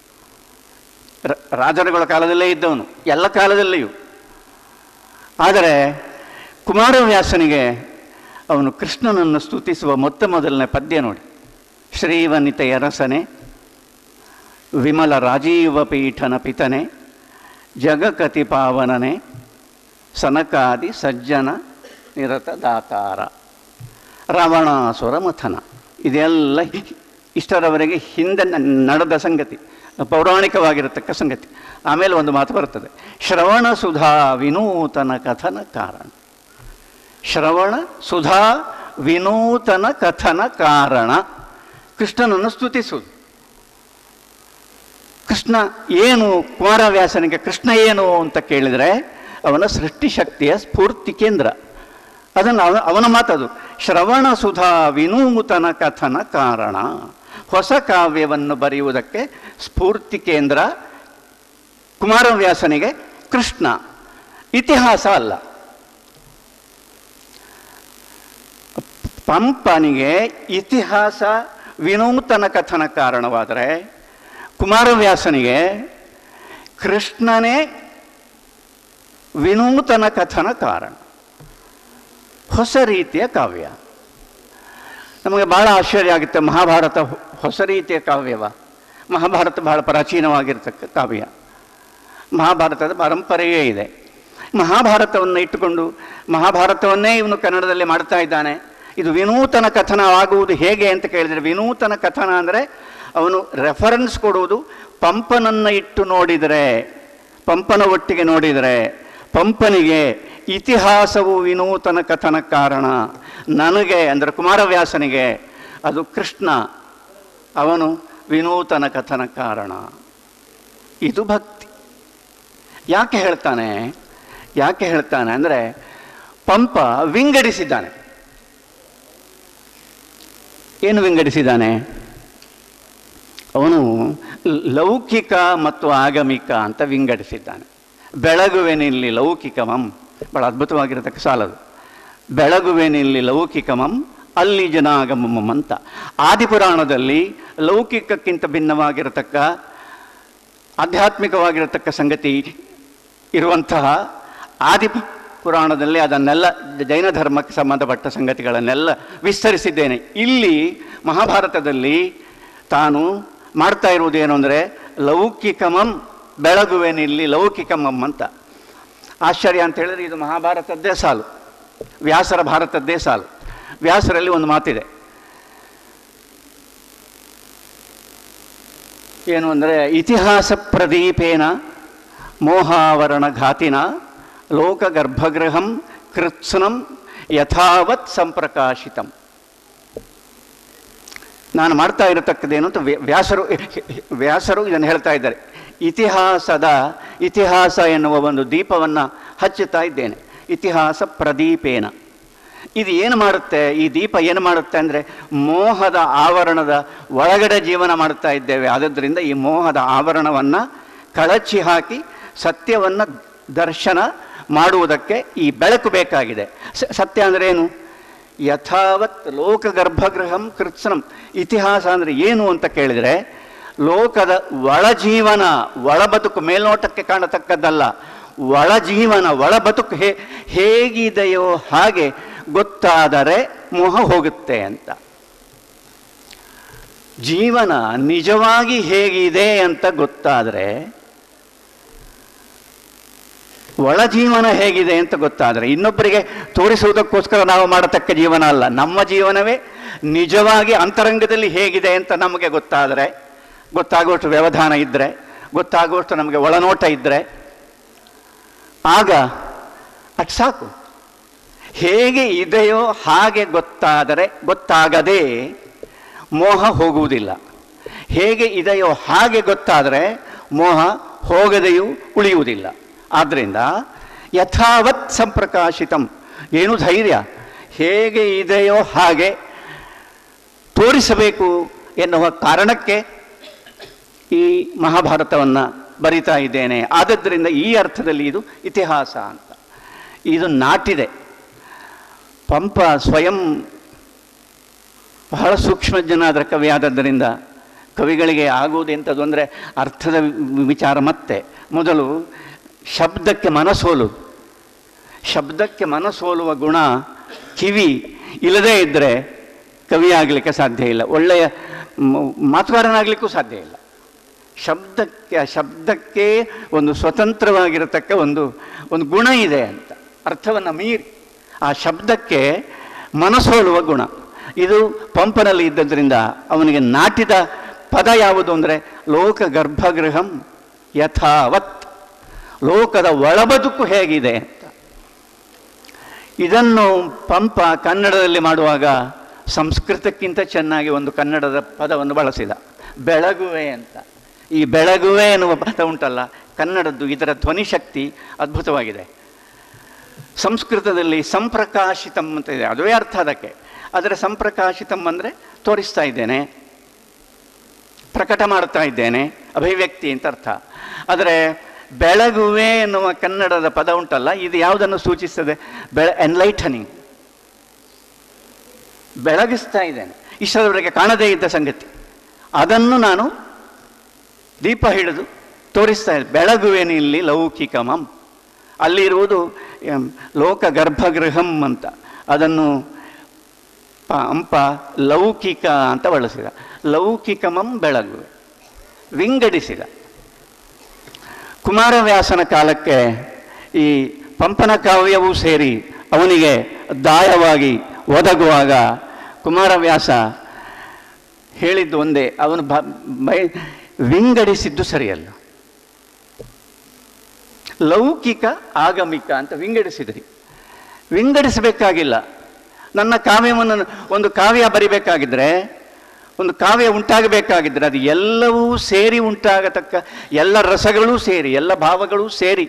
ರಾಜರುಗಳ ಕಾಲದಲ್ಲೇ ಇದ್ದವನು, ಎಲ್ಲ ಕಾಲದಲ್ಲಿಯೂ. ಆದರೆ ಕುಮಾರವ್ಯಾಸನಿಗೆ ಅವನು ಕೃಷ್ಣನನ್ನು ಸ್ತುತಿಸುವ ಮೊತ್ತ ಮೊದಲನೇ ಪದ್ಯ ನೋಡಿ. ಶ್ರೀವನಿತೆಯ ರಸನೆ, ವಿಮಲ ರಾಜೀವ ಪೀಠನ ಪಿತನೆ, ಜಗಕತಿ ಪಾವನನೆ, ಸನಕಾದಿ ಸಜ್ಜನ ನಿರತ ದಾತಾರ, ರಾವಣಾಸುರ ಮಥನ. ಇದೆಲ್ಲ ಇಷ್ಟರವರೆಗೆ ಹಿಂದೆ ನಡೆದ ಸಂಗತಿ, ಪೌರಾಣಿಕವಾಗಿರತಕ್ಕ ಸಂಗತಿ. ಆಮೇಲೆ ಒಂದು ಮಾತು ಬರುತ್ತದೆ, ಶ್ರವಣ ಸುಧಾ ವಿನೂತನ ಕಥನ ಕಾರಣ. ಶ್ರವಣ ಸುಧಾ ವಿನೂತನ ಕಥನ ಕಾರಣ. ಕೃಷ್ಣನನ್ನು ಸ್ತುತಿಸುವುದು. ಕೃಷ್ಣ ಏನು? ಕುಮಾರವ್ಯಾಸನಿಗೆ ಕೃಷ್ಣ ಏನು ಅಂತ ಕೇಳಿದರೆ ಅವನ ಸೃಷ್ಟಿಶಕ್ತಿಯ ಸ್ಫೂರ್ತಿ ಕೇಂದ್ರ. ಅದನ್ನು ಅವನ ಅವನ ಮಾತದು. ಶ್ರವಣ ಸುಧಾ ವಿನೂತನ ಕಥನ ಕಾರಣ. ಹೊಸ ಕಾವ್ಯವನ್ನು ಬರೆಯುವುದಕ್ಕೆ ಸ್ಫೂರ್ತಿ ಕೇಂದ್ರ ಕುಮಾರವ್ಯಾಸನಿಗೆ ಕೃಷ್ಣ, ಇತಿಹಾಸ ಅಲ್ಲ. ಪಂಪನಿಗೆ ಇತಿಹಾಸ ವಿನೂತನ ಕಥನ ಕಾರಣವಾದರೆ ಕುಮಾರವ್ಯಾಸನಿಗೆ ಕೃಷ್ಣನೇ ವಿನೂತನ ಕಥನ ಕಾರಣ. ಹೊಸ ರೀತಿಯ ಕಾವ್ಯ. ನಮಗೆ ಬಹಳ ಆಶ್ಚರ್ಯ ಆಗುತ್ತೆ, ಮಹಾಭಾರತ ಹೊಸ ರೀತಿಯ ಕಾವ್ಯವ? ಮಹಾಭಾರತ ಬಹಳ ಪ್ರಾಚೀನವಾಗಿರ್ತಕ್ಕ ಕಾವ್ಯ. ಮಹಾಭಾರತದ ಪರಂಪರೆಯೇ ಇದೆ. ಮಹಾಭಾರತವನ್ನು ಇಟ್ಟುಕೊಂಡು ಮಹಾಭಾರತವನ್ನೇ ಇವನು ಕನ್ನಡದಲ್ಲಿ ಮಾಡ್ತಾ ಇದ್ದಾನೆ. ಇದು ವಿನೂತನ ಕಥನವಾಗುವುದು ಹೇಗೆ ಅಂತ ಕೇಳಿದರೆ, ವಿನೂತನ ಕಥನ ಅಂದರೆ ಅವನು ರೆಫರೆನ್ಸ್ ಕೊಡುವುದು ಪಂಪನನ್ನು ಇಟ್ಟು ನೋಡಿದರೆ, ಪಂಪನ ಒಟ್ಟಿಗೆ ನೋಡಿದರೆ ಪಂಪನಿಗೆ ಇತಿಹಾಸವು ವಿನೂತನ ಕಥನ ಕಾರಣ. ನನಗೆ ಅಂದರೆ ಕುಮಾರವ್ಯಾಸನಿಗೆ ಅದು ಕೃಷ್ಣ, ಅವನು ವಿನೂತನ ಕಥನ ಕಾರಣ. ಇದು ಭಕ್ತಿ. ಯಾಕೆ ಹೇಳ್ತಾನೆ ಯಾಕೆ ಹೇಳ್ತಾನೆ ಅಂದರೆ ಪಂಪ ವಿಂಗಡಿಸಿದ್ದಾನೆ. ಏನು ವಿಂಗಡಿಸಿದ್ದಾನೆ? ಅವನು ಲೌಕಿಕ ಮತ್ತು ಆಗಮಿಕ ಅಂತ ವಿಂಗಡಿಸಿದ್ದಾನೆ. ಬೆಳಗುವೆನಿಲ್ಲಿ ಲೌಕಿಕಮಂ, ಬಹಳ ಅದ್ಭುತವಾಗಿರತಕ್ಕ ಸಾಲದು. ಬೆಳಗುವೆನಿಲ್ಲಿ ಲೌಕಿಕಮಂ ಅಲ್ಲಿ ಜನಾಗಮಂ ಅಂತ. ಆದಿಪುರಾಣದಲ್ಲಿ ಲೌಕಿಕಕ್ಕಿಂತ ಭಿನ್ನವಾಗಿರತಕ್ಕ ಆಧ್ಯಾತ್ಮಿಕವಾಗಿರತಕ್ಕ ಸಂಗತಿ ಇರುವಂತಹ ಆದಿ ಪುರಾಣದಲ್ಲಿ ಅದನ್ನೆಲ್ಲ ಜೈನ ಧರ್ಮಕ್ಕೆ ಸಂಬಂಧಪಟ್ಟ ಸಂಗತಿಗಳನ್ನೆಲ್ಲ ವಿಸ್ತರಿಸಿದ್ದೇನೆ. ಇಲ್ಲಿ ಮಹಾಭಾರತದಲ್ಲಿ ತಾನು ಮಾಡ್ತಾ ಇರುವುದೇನು ಅಂದರೆ ಲೌಕಿಕಮಂ, ಬೆಳಗುವೆನಿಲ್ಲಿ ಲೌಕಿಕಮಂ ಅಂತ. ಆಶ್ಚರ್ಯ ಅಂತ ಹೇಳಿದ್ರೆ ಇದು ಮಹಾಭಾರತದ್ದೇ ಸಾಲು, ವ್ಯಾಸರ ಭಾರತದ್ದೇ ಸಾಲು. ವ್ಯಾಸರಲ್ಲಿ ಒಂದು ಮಾತಿದೆ, ಏನು ಅಂದರೆ ಇತಿಹಾಸ ಪ್ರದೀಪೇನ ಮೋಹಾವರಣ ಘಾತಿನ ಲೋಕಗರ್ಭಗೃಹಂ ಕೃತ್ಸ್ನಂ ಯಥಾವತ್ ಸಂಪ್ರಕಾಶಿತಂ. ನಾನು ಮಾಡ್ತಾ ಇರತಕ್ಕದ್ದೇನು ಅಂತ ವ್ಯಾಸರು ವ್ಯಾಸರು ಇದನ್ನು ಹೇಳ್ತಾ ಇದ್ದಾರೆ. ಇತಿಹಾಸದ ಇತಿಹಾಸ ಎನ್ನುವ ಒಂದು ದೀಪವನ್ನು ಹಚ್ಚುತ್ತಾ ಇದ್ದೇನೆ. ಇತಿಹಾಸ ಪ್ರದೀಪೇನ. ಇದು ಏನು ಮಾಡುತ್ತೆ? ಈ ದೀಪ ಏನು ಮಾಡುತ್ತೆ ಅಂದರೆ ಮೋಹದ ಆವರಣದ ಒಳಗಡೆ ಜೀವನ ಮಾಡ್ತಾ ಇದ್ದೇವೆ. ಆದ್ದರಿಂದ ಈ ಮೋಹದ ಆವರಣವನ್ನು ಕಳಚಿ ಹಾಕಿ ಸತ್ಯವನ್ನು ದರ್ಶನ ಮಾಡುವುದಕ್ಕೆ ಈ ಬೆಳಕು ಬೇಕಾಗಿದೆ. ಸತ್ಯ ಅಂದರೆ ಏನು? ಯಥಾವತ್ ಲೋಕಗರ್ಭಗೃಹಂ ಕೃತ್ಸ್ನಂ. ಇತಿಹಾಸ ಅಂದರೆ ಏನು ಅಂತ ಕೇಳಿದರೆ ಲೋಕದ ಒಳಜೀವನ, ಒಳ ಬದುಕು, ಮೇಲ್ನೋಟಕ್ಕೆ ಕಾಣತಕ್ಕದ್ದಲ್ಲ. ಒಳಜೀವನ, ಒಳ ಬದುಕು ಹೇ ಹೇಗಿದೆಯೋ ಹಾಗೆ ಗೊತ್ತಾದರೆ ಮೋಹ ಹೋಗುತ್ತೆ ಅಂತ. ಜೀವನ ನಿಜವಾಗಿ ಹೇಗಿದೆ ಅಂತ ಗೊತ್ತಾದರೆ, ಒಳ ಜೀವನ ಹೇಗಿದೆ ಅಂತ ಗೊತ್ತಾದರೆ, ಇನ್ನೊಬ್ಬರಿಗೆ ತೋರಿಸುವುದಕ್ಕೋಸ್ಕರ ನಾವು ಮಾಡತಕ್ಕ ಜೀವನ ಅಲ್ಲ, ನಮ್ಮ ಜೀವನವೇ ನಿಜವಾಗಿ ಅಂತರಂಗದಲ್ಲಿ ಹೇಗಿದೆ ಅಂತ ನಮಗೆ ಗೊತ್ತಾದರೆ, ಗೊತ್ತಾಗುವಷ್ಟು ವ್ಯವಧಾನ ಇದ್ದರೆ, ಗೊತ್ತಾಗುವಷ್ಟು ನಮಗೆ ಒಳನೋಟ ಇದ್ದರೆ, ಆಗ ಅದು ಸಾಕು. ಹೇಗೆ ಇದೆಯೋ ಹಾಗೆ ಗೊತ್ತಾದರೆ, ಗೊತ್ತಾಗದೆ ಮೋಹ ಹೋಗುವುದಿಲ್ಲ. ಹೇಗೆ ಇದೆಯೋ ಹಾಗೆ ಗೊತ್ತಾದರೆ ಮೋಹ ಹೋಗದೆಯೂ ಉಳಿಯುವುದಿಲ್ಲ. ಆದ್ದರಿಂದ ಯಥಾವತ್ ಸಂಪ್ರಕಾಶಿತಂ. ಏನು ಧೈರ್ಯ? ಹೇಗೆ ಇದೆಯೋ ಹಾಗೆ ತೋರಿಸಬೇಕು ಎನ್ನುವ ಕಾರಣಕ್ಕೆ ಈ ಮಹಾಭಾರತವನ್ನು ಬರಿತಾ ಇದ್ದೇನೆ. ಆದದ್ದರಿಂದ ಈ ಅರ್ಥದಲ್ಲಿ ಇದು ಇತಿಹಾಸ ಅಂತ. ಇದು ನಾಟಿದೆ. ಪಂಪ ಸ್ವಯಂ ಬಹಳ ಸೂಕ್ಷ್ಮಜ್ಞನಾದ ಕವಿ ಆದದ್ದರಿಂದ ಕವಿಗಳಿಗೆ ಆಗುವುದೆಂಥದ್ದು ಅಂದರೆ ಅರ್ಥದ ವಿಚಾರ. ಮತ್ತೆ ಮೊದಲು ಶಬ್ದಕ್ಕೆ ಮನಸೋಲು, ಶಬ್ದಕ್ಕೆ ಮನಸೋಲುವ ಗುಣ ಕಿವಿ ಇಲ್ಲದೇ ಇದ್ದರೆ ಕವಿ ಆಗಲಿಕ್ಕೆ ಸಾಧ್ಯ ಇಲ್ಲ, ಒಳ್ಳೆಯ ಮಾತುಗಾರನಾಗಲಿಕ್ಕೂ ಸಾಧ್ಯ ಇಲ್ಲ. ಶಬ್ದಕ್ಕೆ ಶಬ್ದಕ್ಕೆ ಒಂದು ಸ್ವತಂತ್ರವಾಗಿರತಕ್ಕ ಒಂದು ಒಂದು ಗುಣ ಇದೆ ಅಂತ, ಅರ್ಥವನ್ನು ಮೀರಿ ಆ ಶಬ್ದಕ್ಕೆ ಮನಸೋಲುವ ಗುಣ ಇದು ಪಂಪನಲ್ಲಿ ಇದ್ದದ್ರಿಂದ ಅವನಿಗೆ ನಾಟಿದ ಪದ ಯಾವುದು ಅಂದರೆ ಲೋಕ ಗರ್ಭಗೃಹಂ ಯಥಾವತ್. ಲೋಕದ ಒಳಬದುಕು ಹೇಗಿದೆ ಅಂತ. ಇದನ್ನು ಪಂಪ ಕನ್ನಡದಲ್ಲಿ ಮಾಡುವಾಗ ಸಂಸ್ಕೃತಕ್ಕಿಂತ ಚೆನ್ನಾಗಿ ಒಂದು ಕನ್ನಡದ ಪದವನ್ನು ಬಳಸಿದ, ಬೆಳಗುವೆ ಅಂತ. ಈ ಬೆಳಗುವೆ ಎನ್ನುವ ಪದ ಉಂಟಲ್ಲ ಕನ್ನಡದ್ದು, ಇದರ ಧ್ವನಿಶಕ್ತಿ ಅದ್ಭುತವಾಗಿದೆ. ಸಂಸ್ಕೃತದಲ್ಲಿ ಸಂಪ್ರಕಾಶಿತಂ ಅಂತ ಇದೆ, ಅದುವೇ ಅರ್ಥ ಅದಕ್ಕೆ. ಆದರೆ ಸಂಪ್ರಕಾಶಿತಂ ಅಂದರೆ ತೋರಿಸ್ತಾ ಇದ್ದೇನೆ, ಪ್ರಕಟ ಮಾಡ್ತಾ ಇದ್ದೇನೆ, ಅಭಿವ್ಯಕ್ತಿ ಅಂತ ಅರ್ಥ. ಆದರೆ ಬೆಳಗುವೆ ಎನ್ನುವ ಕನ್ನಡದ ಪದ ಉಂಟಲ್ಲ, ಇದು ಯಾವುದನ್ನು ಸೂಚಿಸ್ತದೆ? ಬೆಳ ಎನ್ಲೈಟನಿಂಗ್, ಬೆಳಗಿಸ್ತಾ ಇದ್ದೇನೆ, ಇಷ್ಟರವರೆಗೆ ಕಾಣದೇ ಇದ್ದ ಸಂಗತಿ ಅದನ್ನು ನಾನು ದೀಪ ಹಿಡಿದು ತೋರಿಸ್ತಾ ಇದ್ದೆ. ಬೆಳಗುವೇನು ಇಲ್ಲಿ ಲೌಕಿಕಮಂ, ಅಲ್ಲಿರುವುದು ಲೋಕ ಗರ್ಭಗೃಹಂ ಅಂತ, ಅದನ್ನು ಪ ಅಂಪ ಲೌಕಿಕ ಅಂತ ಬಳಸಿದ. ಲೌಕಿಕಮಂ ಬೆಳಗುವೆ, ವಿಂಗಡಿಸಿದ. ಕುಮಾರವ್ಯಾಸನ ಕಾಲಕ್ಕೆ ಈ ಪಂಪನ ಕಾವ್ಯವೂ ಸೇರಿ ಅವನಿಗೆ ದಾಯವಾಗಿ ಒದಗುವಾಗ ಕುಮಾರವ್ಯಾಸ ಹೇಳಿದ್ದು ಒಂದೇ, ಅವನು ಬ ಬೈ ವಿಂಗಡಿಸಿದ್ದು ಸರಿಯಲ್ಲ. ಲೌಕಿಕ ಆಗಮಿಕ ಅಂತ ವಿಂಗಡಿಸಿದ್ರಿ. ವಿಂಗಡಿಸಬೇಕಾಗಿಲ್ಲ. ನನ್ನ ಕಾವ್ಯವನ್ನು, ಒಂದು ಕಾವ್ಯ ಬರಿಬೇಕಾಗಿದ್ದರೆ, ಒಂದು ಕಾವ್ಯ ಉಂಟಾಗಬೇಕಾಗಿದ್ದರೆ ಅದು ಎಲ್ಲವೂ ಸೇರಿ ಉಂಟಾಗತಕ್ಕ, ಎಲ್ಲ ರಸಗಳೂ ಸೇರಿ, ಎಲ್ಲ ಭಾವಗಳೂ ಸೇರಿ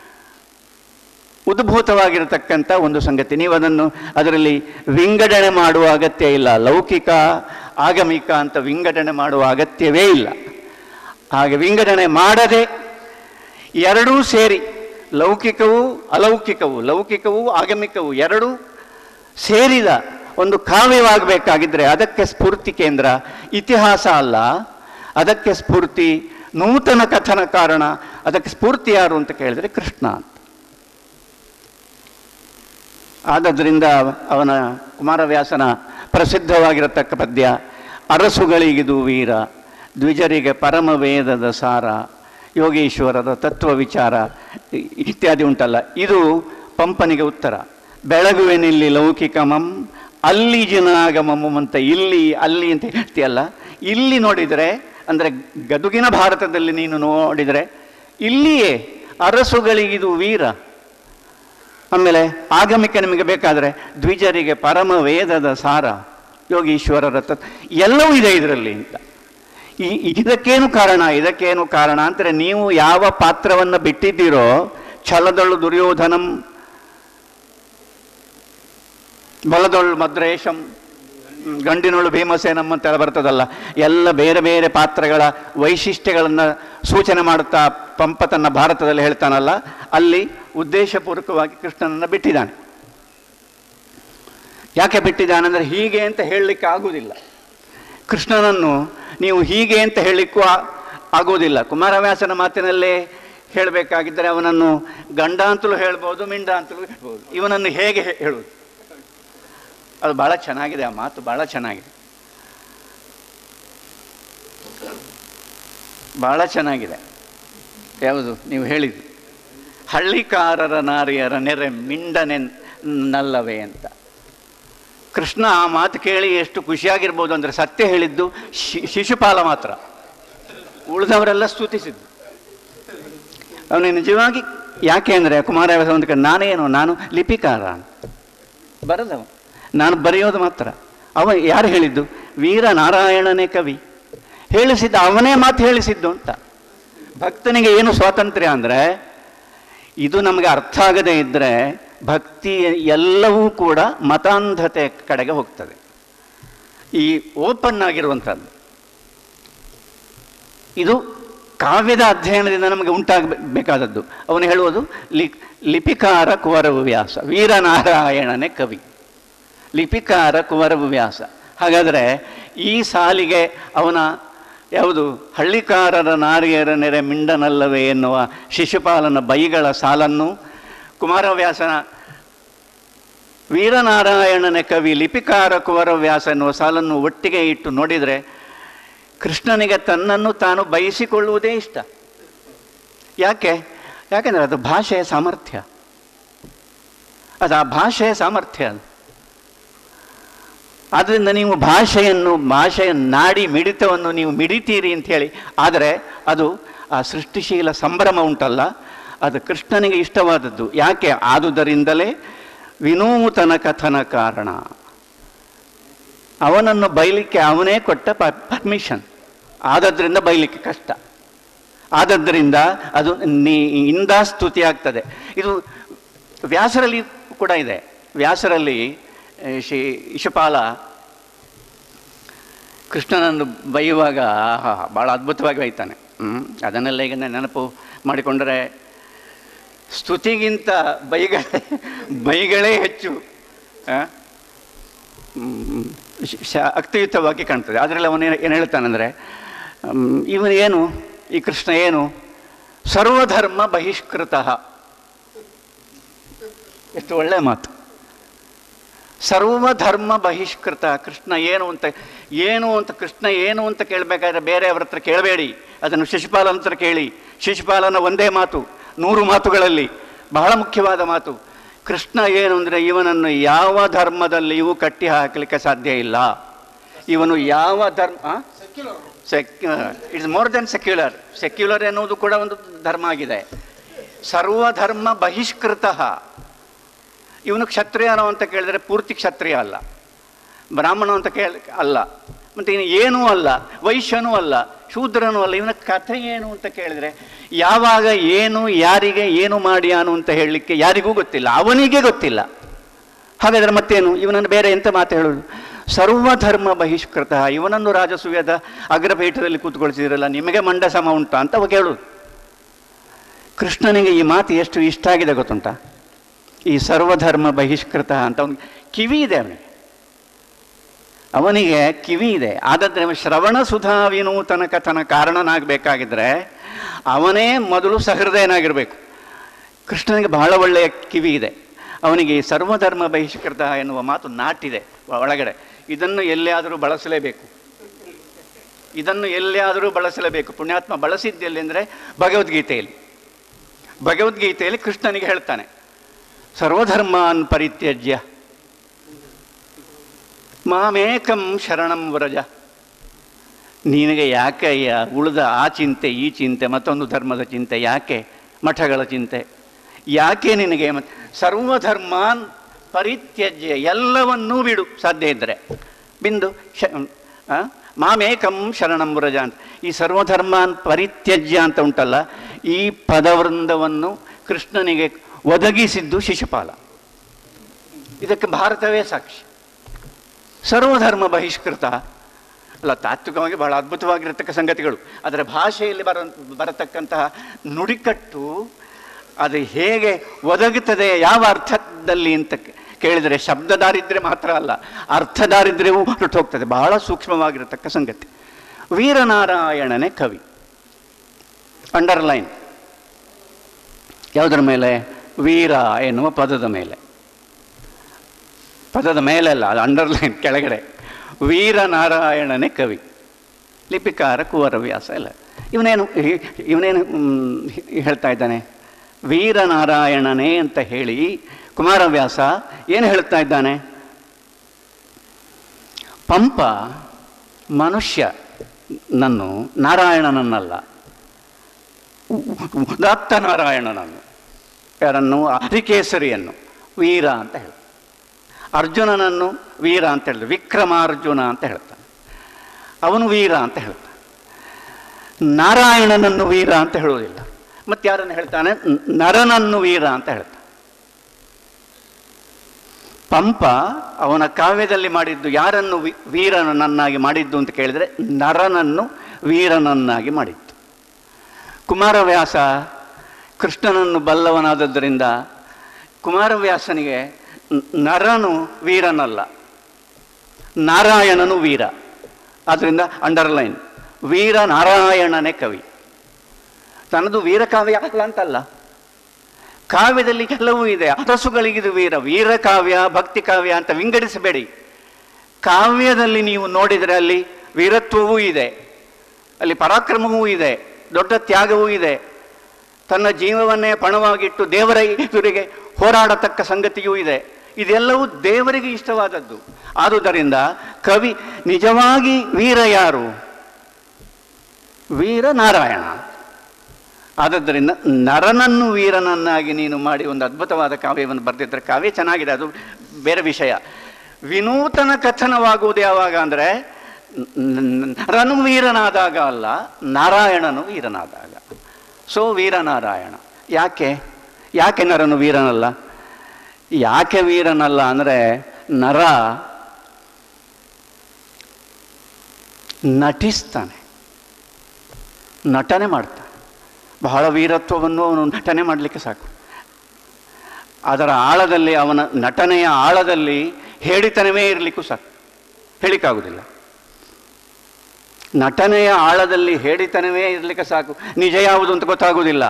ಉದ್ಭೂತವಾಗಿರತಕ್ಕಂಥ ಒಂದು ಸಂಗತಿ. ನೀವು ಅದನ್ನು ಅದರಲ್ಲಿ ವಿಂಗಡಣೆ ಮಾಡುವ ಅಗತ್ಯ ಇಲ್ಲ. ಲೌಕಿಕ ಆಗಮಿಕ ಅಂತ ವಿಂಗಡಣೆ ಮಾಡುವ ಅಗತ್ಯವೇ ಇಲ್ಲ. ಹಾಗೆ ವಿಂಗಡಣೆ ಮಾಡದೆ ಎರಡೂ ಸೇರಿ, ಲೌಕಿಕವೂ ಅಲೌಕಿಕವೂ, ಲೌಕಿಕವೂ ಆಗಮಿಕವೂ ಎರಡೂ ಸೇರಿದ ಒಂದು ಕಾವ್ಯವಾಗಬೇಕಾಗಿದ್ದರೆ ಅದಕ್ಕೆ ಸ್ಫೂರ್ತಿ ಕೇಂದ್ರ ಇತಿಹಾಸ ಅಲ್ಲ, ಅದಕ್ಕೆ ಸ್ಫೂರ್ತಿ ನೂತನ ಕಥನ ಕಾರಣ. ಅದಕ್ಕೆ ಸ್ಫೂರ್ತಿ ಯಾರು ಅಂತ ಕೇಳಿದರೆ ಕೃಷ್ಣ ಅಂತ. ಆದ್ದರಿಂದ ಅವನ ಕುಮಾರವ್ಯಾಸನ ಪ್ರಸಿದ್ಧವಾಗಿರತಕ್ಕ ಪದ್ಯ ಅರಸುಗಳಿಗಿದು ವೀರ, ದ್ವಿಜರಿಗೆ ಪರಮವೇದದ ಸಾರ, ಯೋಗೀಶ್ವರರ ತತ್ವ ವಿಚಾರ ಇತ್ಯಾದಿ ಉಂಟಲ್ಲ, ಇದು ಪಂಪನಿಗೆ ಉತ್ತರ. ಬೆಳಗುವೆನಿಲ್ಲಿ ಲೌಕಿಕಮಂ ಅಲ್ಲಿ ಜಿನಾಗಮಂ ಅಂತ, ಇಲ್ಲಿ ಅಲ್ಲಿ ಅಂತ ಹೇಳ್ತೀಯಲ್ಲ, ಇಲ್ಲಿ ನೋಡಿದರೆ ಅಂದರೆ ಗದುಗಿನ ಭಾರತದಲ್ಲಿ ನೀನು ನೋಡಿದರೆ ಇಲ್ಲಿಯೇ ಅರಸುಗಳಿಗಿದು ವೀರ. ಆಮೇಲೆ ಆಗಮಿಕ ನಿಮಗೆ ಬೇಕಾದರೆ ದ್ವಿಜರಿಗೆ ಪರಮ ವೇದದ ಸಾರ, ಯೋಗೀಶ್ವರರ ತತ್ವ ಎಲ್ಲವೂ ಇದೆ ಇದರಲ್ಲಿ ಅಂತ. ಈ ಇದಕ್ಕೇನು ಕಾರಣ? ಇದಕ್ಕೇನು ಕಾರಣ ಅಂದರೆ ನೀವು ಯಾವ ಪಾತ್ರವನ್ನು ಬಿಟ್ಟಿದ್ದೀರೋ, ಛಲದೊಳು ದುರ್ಯೋಧನಂ, ಬಲದೊಳು ಮದ್ರೇಶಂ, ಗಂಡಿನೊಳು ಭೀಮಸೇನಂ ಅಂತೆಲ್ಲ ಬರ್ತದಲ್ಲ, ಎಲ್ಲ ಬೇರೆ ಬೇರೆ ಪಾತ್ರಗಳ ವೈಶಿಷ್ಟ್ಯಗಳನ್ನು ಸೂಚನೆ ಮಾಡುತ್ತಾ ಪಂಪ ತನ್ನ ಭಾರತದಲ್ಲಿ ಹೇಳ್ತಾನಲ್ಲ, ಅಲ್ಲಿ ಉದ್ದೇಶಪೂರ್ವಕವಾಗಿ ಕೃಷ್ಣನನ್ನು ಬಿಟ್ಟಿದ್ದಾನೆ. ಯಾಕೆ ಬಿಟ್ಟಿದ್ದಾನೆ ಅಂದರೆ ಹೀಗೆ ಅಂತ ಹೇಳಲಿಕ್ಕೆ ಆಗುವುದಿಲ್ಲ. ಕೃಷ್ಣನನ್ನು ನೀವು ಹೀಗೆ ಅಂತ ಹೇಳಲಿಕ್ಕೂ ಆಗುವುದಿಲ್ಲ. ಕುಮಾರವ್ಯಾಸನ ಮಾತಿನಲ್ಲೇ ಹೇಳಬೇಕಾಗಿದ್ದರೆ ಅವನನ್ನು ಗಂಡ ಅಂತಲೂ ಹೇಳ್ಬೋದು, ಮಿಂಡ ಅಂತಲೂ ಹೇಳ್ಬೋದು. ಇವನನ್ನು ಹೇಗೆ ಹೇಳುವುದು? ಅದು ಭಾಳ ಚೆನ್ನಾಗಿದೆ, ಆ ಮಾತು ಭಾಳ ಚೆನ್ನಾಗಿದೆ, ಭಾಳ ಚೆನ್ನಾಗಿದೆ. ಯಾವುದು ನೀವು ಹೇಳಿದ್ದು? ಹಳ್ಳಿಕಾರರ ನಾರಿಯರ ನೆರೆ ಮಿಂಡನೆ ನಲ್ಲವೇ ಅಂತ. ಕೃಷ್ಣ ಆ ಮಾತು ಕೇಳಿ ಎಷ್ಟು ಖುಷಿಯಾಗಿರ್ಬೋದು ಅಂದರೆ, ಸತ್ಯ ಹೇಳಿದ್ದು ಶಿಶುಪಾಲ ಮಾತ್ರ, ಉಳಿದವರೆಲ್ಲ ಸ್ತುತಿಸಿದ್ದು. ಅವನು ನಿಜವಾಗಿ ಯಾಕೆ ಅಂದರೆ ಕುಮಾರವ್ಯಾಸ ಒಂದು ಕಡೆ ನಾನೇನು, ನಾನು ಲಿಪಿಕಾರ ಬರದವ, ನಾನು ಬರೆಯೋದು ಮಾತ್ರ. ಅವ ಯಾರು ಹೇಳಿದ್ದು? ವೀರನಾರಾಯಣನೇ ಕವಿ ಹೇಳಿಸಿದ್ದ, ಅವನೇ ಮಾತು ಹೇಳಿಸಿದ್ದು ಅಂತ. ಭಕ್ತನಿಗೆ ಏನು ಸ್ವಾತಂತ್ರ್ಯ ಅಂದರೆ, ಇದು ನಮಗೆ ಅರ್ಥ ಆಗದೇ ಇದ್ದರೆ ಭಕ್ತಿ ಎಲ್ಲವೂ ಕೂಡ ಮತಾಂಧತೆ ಕಡೆಗೆ ಹೋಗ್ತದೆ. ಈ ಓಪನ್ ಆಗಿರುವಂಥದ್ದು ಇದು ಕಾವ್ಯದ ಅಧ್ಯಯನದಿಂದ ನಮಗೆ ಉಂಟಾಗಬೇಕಾದದ್ದು. ಅವನು ಹೇಳುವುದು ಲಿ ಲಿಪಿಕಾರ ಕುವರವ್ಯಾಸ, ವೀರನಾರಾಯಣನೇ ಕವಿ, ಲಿಪಿಕಾರ ಕುವರವ್ಯಾಸ. ಹಾಗಾದರೆ ಈ ಸಾಲಿಗೆ ಅವನ ಯಾವುದು ಹಳ್ಳಿಕಾರರ ನಾರಿಯರ ನೆರೆ ಮಿಂಡನಲ್ಲವೇ ಎನ್ನುವ ಶಿಶುಪಾಲನ ಬೈಗಳ ಸಾಲನ್ನು, ಕುಮಾರವ್ಯಾಸನ ವೀರನಾರಾಯಣನ ಕವಿ ಲಿಪಿಕಾರ ಕುವರವ್ಯಾಸ ಎನ್ನುವ ಸಾಲನ್ನು ಒಟ್ಟಿಗೆ ಇಟ್ಟು ನೋಡಿದರೆ ಕೃಷ್ಣನಿಗೆ ತನ್ನನ್ನು ತಾನು ಬಯಸಿಕೊಳ್ಳುವುದೇ ಇಷ್ಟ. ಯಾಕೆ? ಯಾಕೆಂದರೆ ಅದು ಭಾಷೆಯ ಸಾಮರ್ಥ್ಯ, ಅದು ಆ ಭಾಷೆಯ ಸಾಮರ್ಥ್ಯ. ಅದು ಆದ್ದರಿಂದ ನೀವು ಭಾಷೆಯನ್ನು, ಭಾಷೆಯ ನಾಡಿ ಮಿಡಿತವನ್ನು ನೀವು ಮಿಡಿತೀರಿ ಅಂಥೇಳಿ, ಆದರೆ ಅದು ಆ ಸೃಷ್ಟಿಶೀಲ ಸಂಭ್ರಮ ಉಂಟಲ್ಲ, ಅದು ಕೃಷ್ಣನಿಗೆ ಇಷ್ಟವಾದದ್ದು. ಯಾಕೆ? ಆದುದರಿಂದಲೇ ವಿನೂತನ ಕಥನ ಕಾರಣ. ಅವನನ್ನು ಬೈಲಿಕ್ಕೆ ಅವನೇ ಕೊಟ್ಟ ಪರ್ಮಿಷನ್. ಆದದ್ರಿಂದ ಬೈಲಿಕ್ಕೆ ಕಷ್ಟ, ಆದದ್ದರಿಂದ ಅದು ನೀ ಇಂದ ಸ್ತುತಿ ಆಗ್ತದೆ. ಇದು ವ್ಯಾಸರಲ್ಲಿ ಕೂಡ ಇದೆ. ವ್ಯಾಸರಲ್ಲಿ ಶ್ರೀ ಶಿಶುಪಾಲ ಕೃಷ್ಣನನ್ನು ಬೈಯುವಾಗ ಭಾಳ ಅದ್ಭುತವಾಗಿ ಬೈತಾನೆ. ಹ್ಞೂ ಅದನ್ನೆಲ್ಲ ಈಗ ನೆನಪು ಮಾಡಿಕೊಂಡರೆ ಸ್ತುತಿಗಿಂತ ಬೈಗಳೇ ಬೈಗಳೇ ಹೆಚ್ಚು ಅಕ್ತಿಯುತವಾಗಿ ಕಾಣ್ತದೆ. ಅದರಲ್ಲಿ ಅವನು ಏನು ಹೇಳ್ತಾನಂದರೆ, ಇವನು ಏನು ಈ ಕೃಷ್ಣ ಏನು ಸರ್ವಧರ್ಮ ಬಹಿಷ್ಕೃತ. ಎಷ್ಟು ಒಳ್ಳೆಯ ಮಾತು. ಸರ್ವಧರ್ಮ ಬಹಿಷ್ಕೃತ. ಕೃಷ್ಣ ಏನು ಅಂತ ಏನು ಅಂತ ಕೃಷ್ಣ ಏನು ಅಂತ ಕೇಳಬೇಕಾದ್ರೆ ಬೇರೆಯವ್ರ ಹತ್ರ ಕೇಳಬೇಡಿ, ಅದನ್ನು ಶಿಶುಪಾಲನ ಹತ್ರ ಕೇಳಿ. ಶಿಶುಪಾಲನ ಒಂದೇ ಮಾತು ನೂರು ಮಾತುಗಳಲ್ಲಿ ಬಹಳ ಮುಖ್ಯವಾದ ಮಾತು. ಕೃಷ್ಣ ಏನು ಅಂದರೆ ಇವನನ್ನು ಯಾವ ಧರ್ಮದಲ್ಲಿಯೂ ಕಟ್ಟಿ ಹಾಕಲಿಕ್ಕೆ ಸಾಧ್ಯ ಇಲ್ಲ. ಇವನು ಯಾವ ಧರ್ಮ secular, it's more than secular. Secular ಎನ್ನುವುದು ಕೂಡ ಒಂದು ಧರ್ಮ ಆಗಿದೆ. ಸರ್ವಧರ್ಮ ಬಹಿಷ್ಕೃತ. ಇವನು ಕ್ಷತ್ರಿಯನು ಅಂತ ಕೇಳಿದರೆ ಪೂರ್ತಿ ಕ್ಷತ್ರಿಯ ಅಲ್ಲ, ಬ್ರಾಹ್ಮಣ ಅಂತ ಕೇಳ ಅಲ್ಲ, ಮತ್ತು ಇನ್ನು ಏನೂ ಅಲ್ಲ, ವೈಶ್ಯನೂ ಅಲ್ಲ, ಶೂದ್ರನೂ ಅಲ್ಲ. ಇವನ ಕಥೆ ಏನು ಅಂತ ಕೇಳಿದರೆ ಯಾವಾಗ ಏನು ಯಾರಿಗೆ ಏನು ಮಾಡ್ಯಾನು ಅಂತ ಹೇಳಲಿಕ್ಕೆ ಯಾರಿಗೂ ಗೊತ್ತಿಲ್ಲ, ಅವನಿಗೆ ಗೊತ್ತಿಲ್ಲ. ಹಾಗಾದರೆ ಮತ್ತೇನು ಇವನನ್ನು ಬೇರೆ ಎಂತ ಮಾತು ಹೇಳೋದು? ಸರ್ವಧರ್ಮ ಬಹಿಷ್ಕೃತ. ಇವನನ್ನು ರಾಜಸೂಯದ ಅಗ್ರಪೀಠದಲ್ಲಿ ಕೂತ್ಕೊಳಿಸಿದ್ರಲ್ಲ, ನಿಮಗೆ ಮಂಡ ಸಮ ಉಂಟಾ ಅಂತ ಅವ ಕೇಳೋದು. ಕೃಷ್ಣನಿಗೆ ಈ ಮಾತು ಎಷ್ಟು ಇಷ್ಟ ಆಗಿದೆ ಗೊತ್ತುಂಟಾ? ಈ ಸರ್ವಧರ್ಮ ಬಹಿಷ್ಕೃತ ಅಂತ ಅವನಿಗೆ ಕಿವಿ ಇದೆ. ಅವನಿಗೆ ಅವನಿಗೆ ಕಿವಿ ಇದೆ. ಆದದ್ರೆ ಶ್ರವಣ ಸುಧಾ ವಿನೂತನ ಕಥನ ಕಾರಣನಾಗಬೇಕಾಗಿದ್ರೆ ಅವನೇ ಮೊದಲು ಸಹೃದಯನಾಗಿರಬೇಕು. ಕೃಷ್ಣನಿಗೆ ಬಹಳ ಒಳ್ಳೆಯ ಕಿವಿ ಇದೆ. ಅವನಿಗೆ ಈ ಸರ್ವಧರ್ಮ ಬಹಿಷ್ಕೃತ ಎನ್ನುವ ಮಾತು ನಾಟಿದೆ ಒಳಗಡೆ. ಇದನ್ನು ಎಲ್ಲಿಯಾದರೂ ಬಳಸಲೇಬೇಕು, ಇದನ್ನು ಎಲ್ಲಿಯಾದರೂ ಬಳಸಲೇಬೇಕು. ಪುಣ್ಯಾತ್ಮ ಬಳಸಿದ್ದೆಲ್ಲಿ ಅಂದರೆ ಭಗವದ್ಗೀತೆಯಲ್ಲಿ. ಭಗವದ್ಗೀತೆಯಲ್ಲಿ ಕೃಷ್ಣನಿಗೆ ಹೇಳ್ತಾನೆ, ಸರ್ವಧರ್ಮಾನ್ ಪರಿತ್ಯಜ್ಯ ಮಾಮೇಕಂ ಶರಣಂ ವ್ರಜ. ನಿನಗೆ ಯಾಕೆ ಉಳಿದ ಆ ಚಿಂತೆ ಈ ಚಿಂತೆ ಮತ್ತೊಂದು ಧರ್ಮದ ಚಿಂತೆ ಯಾಕೆ, ಮಠಗಳ ಚಿಂತೆ ಯಾಕೆ ನಿನಗೆ? ಮತ್ತು ಸರ್ವಧರ್ಮಾನ್ ಪರಿತ್ಯಜ್ಯ, ಎಲ್ಲವನ್ನೂ ಬಿಡು ಸಾಧ್ಯ ಇದ್ದರೆ. ಬಿಂದು ಶ ಮಾಮೇಕಂ ಶರಣಂ ವ್ರಜ ಅಂತ. ಈ ಸರ್ವಧರ್ಮಾನ್ ಪರಿತ್ಯಜ್ಯ ಅಂತ ಉಂಟಲ್ಲ, ಈ ಪದವೃಂದವನ್ನು ಕೃಷ್ಣನಿಗೆ ಒದಗಿಸಿದ್ದು ಶಿಶುಪಾಲ. ಇದಕ್ಕೆ ಭಾರತವೇ ಸಾಕ್ಷಿ. ಸರ್ವಧರ್ಮ ಬಹಿಷ್ಕೃತ ಅಲ್ಲ, ತಾತ್ವಿಕವಾಗಿ ಬಹಳ ಅದ್ಭುತವಾಗಿರತಕ್ಕ ಸಂಗತಿಗಳು. ಅದರ ಭಾಷೆಯಲ್ಲಿ ಬರ ಬರತಕ್ಕಂತಹ ನುಡಿಕಟ್ಟು ಅದು ಹೇಗೆ ಒದಗುತ್ತದೆ, ಯಾವ ಅರ್ಥದಲ್ಲಿ ಅಂತ ಕೇಳಿದರೆ ಶಬ್ದ ದಾರಿದ್ರ್ಯ ಮಾತ್ರ ಅಲ್ಲ, ಅರ್ಥ ದಾರಿದ್ರ್ಯವೂ ಹೊರಟು ಹೋಗ್ತದೆ. ಬಹಳ ಸೂಕ್ಷ್ಮವಾಗಿರತಕ್ಕ ಸಂಗತಿ. ವೀರನಾರಾಯಣನೇ ಕವಿ. ಅಂಡರ್ಲೈನ್ ಯಾವುದರ ಮೇಲೆ? ವೀರ ಎನ್ನುವ ಪದದ ಮೇಲೆ. ಪದದ ಮೇಲೆ ಅಲ್ಲ, ಅದು ಅಂಡರ್ಲೈನ್ ಕೆಳಗಡೆ. ವೀರನಾರಾಯಣನೇ ಕವಿ. ಲಿಪಿಕಾರ ಕುವರವ್ಯಾಸ ಇಲ್ಲ. ಇವನೇನು ಇವನೇನು ಹೇಳ್ತಾ ಇದ್ದಾನೆ? ವೀರನಾರಾಯಣನೇ ಅಂತ ಹೇಳಿ ಕುಮಾರವ್ಯಾಸ ಏನು ಹೇಳ್ತಾ ಇದ್ದಾನೆ? ಪಂಪ ಮನುಷ್ಯ ನನ್ನು, ನಾರಾಯಣನನ್ನಲ್ಲ, ಉದಾತ್ತ ನಾರಾಯಣನನ್ನು, ಯಾರನ್ನು? ಹರಿಕೇಸರಿಯನ್ನು ವೀರ ಅಂತ ಹೇಳ್ತಾನೆ. ಅರ್ಜುನನನ್ನು ವೀರ ಅಂತ ಹೇಳಿದ್ರೆ ವಿಕ್ರಮಾರ್ಜುನ ಅಂತ ಹೇಳ್ತಾನೆ, ಅವನು ವೀರ ಅಂತ ಹೇಳ್ತಾನೆ. ನಾರಾಯಣನನ್ನು ವೀರ ಅಂತ ಹೇಳುವುದಿಲ್ಲ. ಮತ್ತೆ ಯಾರನ್ನು ಹೇಳ್ತಾನೆ? ನರನನ್ನು ವೀರ ಅಂತ ಹೇಳ್ತಾನೆ. ಪಂಪ ಅವನ ಕಾವ್ಯದಲ್ಲಿ ಮಾಡಿದ್ದು ಯಾರನ್ನು ವೀರನನ್ನಾಗಿ ಮಾಡಿದ್ದು ಅಂತ ಕೇಳಿದರೆ ನರನನ್ನು ವೀರನನ್ನಾಗಿ ಮಾಡಿದ್ದು. ಕುಮಾರವ್ಯಾಸ ಕೃಷ್ಣನನ್ನು ಬಲ್ಲವನಾದದ್ದರಿಂದ ಕುಮಾರವ್ಯಾಸನಿಗೆ ನರನು ವೀರನಲ್ಲ, ನಾರಾಯಣನು ವೀರ. ಆದ್ದರಿಂದ ಅಂಡರ್ಲೈನ್, ವೀರ ನಾರಾಯಣನೇ ಕವಿ. ತನ್ನದು ವೀರಕಾವ್ಯ ಅಲ್ಲ ಅಂತಲ್ಲ, ಕಾವ್ಯದಲ್ಲಿ ಕೆಲವೂ ಇದೆ. ಅರಸುಗಳಿಗಿದು ವೀರ, ವೀರಕಾವ್ಯ ಭಕ್ತಿ ಕಾವ್ಯ ಅಂತ ವಿಂಗಡಿಸಬೇಡಿ. ಕಾವ್ಯದಲ್ಲಿ ನೀವು ನೋಡಿದರೆ ಅಲ್ಲಿ ವೀರತ್ವವೂ ಇದೆ, ಅಲ್ಲಿ ಪರಾಕ್ರಮವೂ ಇದೆ, ದೊಡ್ಡ ತ್ಯಾಗವೂ ಇದೆ. ತನ್ನ ಜೀವವನ್ನೇ ಪಣವಾಗಿಟ್ಟು ದೇವರ ಎದುರಿಗೆ ಹೋರಾಡತಕ್ಕ ಸಂಗತಿಯೂ ಇದೆ. ಇದೆಲ್ಲವೂ ದೇವರಿಗೆ ಇಷ್ಟವಾದದ್ದು. ಆದುದರಿಂದ ಕವಿ ನಿಜವಾಗಿ ವೀರ ಯಾರು? ವೀರ ನಾರಾಯಣ. ಆದದ್ದರಿಂದ ನರನನ್ನು ವೀರನನ್ನಾಗಿ ನೀನು ಮಾಡಿ ಒಂದು ಅದ್ಭುತವಾದ ಕಾವ್ಯವನ್ನು ಬರೆದಿದ್ದರೆ ಕಾವ್ಯ ಚೆನ್ನಾಗಿದೆ, ಅದು ಬೇರೆ ವಿಷಯ. ವಿನೂತನ ಕಥನವಾಗುವುದು ಯಾವಾಗ ಅಂದರೆ ನರನು ವೀರನಾದಾಗ ಅಲ್ಲ, ನಾರಾಯಣನು ವೀರನಾದಾಗ. ಸೊ ವೀರನಾರಾಯಣ. ಯಾಕೆ ಯಾಕೆ ನರನು ವೀರನಲ್ಲ? ಯಾಕೆ ವೀರನಲ್ಲ ಅಂದರೆ ನರ ನಟಿಸ್ತಾನೆ, ನಟನೆ ಮಾಡ್ತಾನೆ. ಬಹಳ ವೀರತ್ವವನ್ನು ಅವನು ನಟನೆ ಮಾಡಲಿಕ್ಕೆ ಸಾಕು. ಅದರ ಆಳದಲ್ಲಿ, ಅವನ ನಟನೆಯ ಆಳದಲ್ಲಿ ಹೇಳಿತನವೇ ಇರಲಿಕ್ಕೂ ಸಾಕು, ಹೇಳಿಕ್ಕಾಗುವುದಿಲ್ಲ. ನಟನೆಯ ಆಳದಲ್ಲಿ ಹೇಳಿತನವೇ ಇರಲಿಕ್ಕೆ ಸಾಕು, ನಿಜ ಯಾವುದು ಅಂತ ಗೊತ್ತಾಗುವುದಿಲ್ಲ.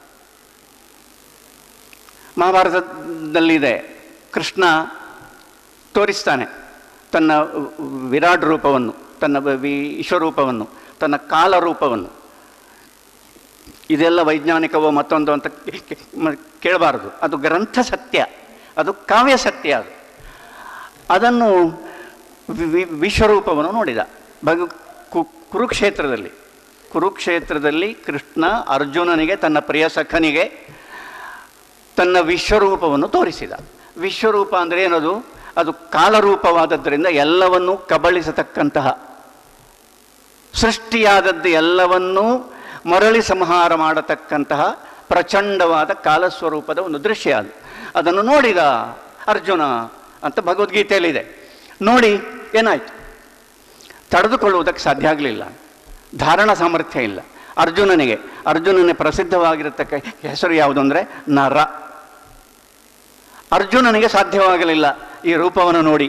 ಮಹಾಭಾರತದಲ್ಲಿದೆ, ಕೃಷ್ಣ ತೋರಿಸ್ತಾನೆ ತನ್ನ ವಿರಾಟ್ ರೂಪವನ್ನು, ತನ್ನ ವಿಶ್ವರೂಪವನ್ನು, ತನ್ನ ಕಾಲರೂಪವನ್ನು. ಇದೆಲ್ಲ ವೈಜ್ಞಾನಿಕವೋ ಮತ್ತೊಂದು ಅಂತ ಕೇಳಬಾರದು, ಅದು ಗ್ರಂಥ ಸತ್ಯ, ಅದು ಕಾವ್ಯ ಸತ್ಯ. ಅದು ಅದನ್ನು ವಿಶ್ವರೂಪವನ್ನು ನೋಡಿದ ಭಗ ಕುರುಕ್ಷೇತ್ರದಲ್ಲಿ. ಕುರುಕ್ಷೇತ್ರದಲ್ಲಿ ಕೃಷ್ಣ ಅರ್ಜುನನಿಗೆ, ತನ್ನ ಪ್ರಿಯ ಸಖನಿಗೆ ತನ್ನ ವಿಶ್ವರೂಪವನ್ನು ತೋರಿಸಿದ. ವಿಶ್ವರೂಪ ಅಂದರೆ ಏನದು? ಅದು ಕಾಲರೂಪವಾದದ್ದರಿಂದ ಎಲ್ಲವನ್ನೂ ಕಬಳಿಸತಕ್ಕಂತಹ, ಸೃಷ್ಟಿಯಾದದ್ದು ಎಲ್ಲವನ್ನೂ ಮರಳಿ ಸಂಹಾರ ಮಾಡತಕ್ಕಂತಹ ಪ್ರಚಂಡವಾದ ಕಾಲಸ್ವರೂಪದ ಒಂದು ದೃಶ್ಯ ಅದು. ಅದನ್ನು ನೋಡಿದ ಅರ್ಜುನ ಅಂತ ಭಗವದ್ಗೀತೆಯಲ್ಲಿದೆ. ನೋಡಿ ಏನಾಯಿತು? ತಡೆದುಕೊಳ್ಳುವುದಕ್ಕೆ ಸಾಧ್ಯ ಆಗಲಿಲ್ಲ, ಧಾರಣ ಸಾಮರ್ಥ್ಯ ಇಲ್ಲ ಅರ್ಜುನನಿಗೆ. ಅರ್ಜುನನೇ ಪ್ರಸಿದ್ಧವಾಗಿರತಕ್ಕ ಹೆಸರು ಯಾವುದು ಅಂದರೆ ನರ. ಅರ್ಜುನನಿಗೆ ಸಾಧ್ಯವಾಗಲಿಲ್ಲ ಈ ರೂಪವನ್ನು ನೋಡಿ.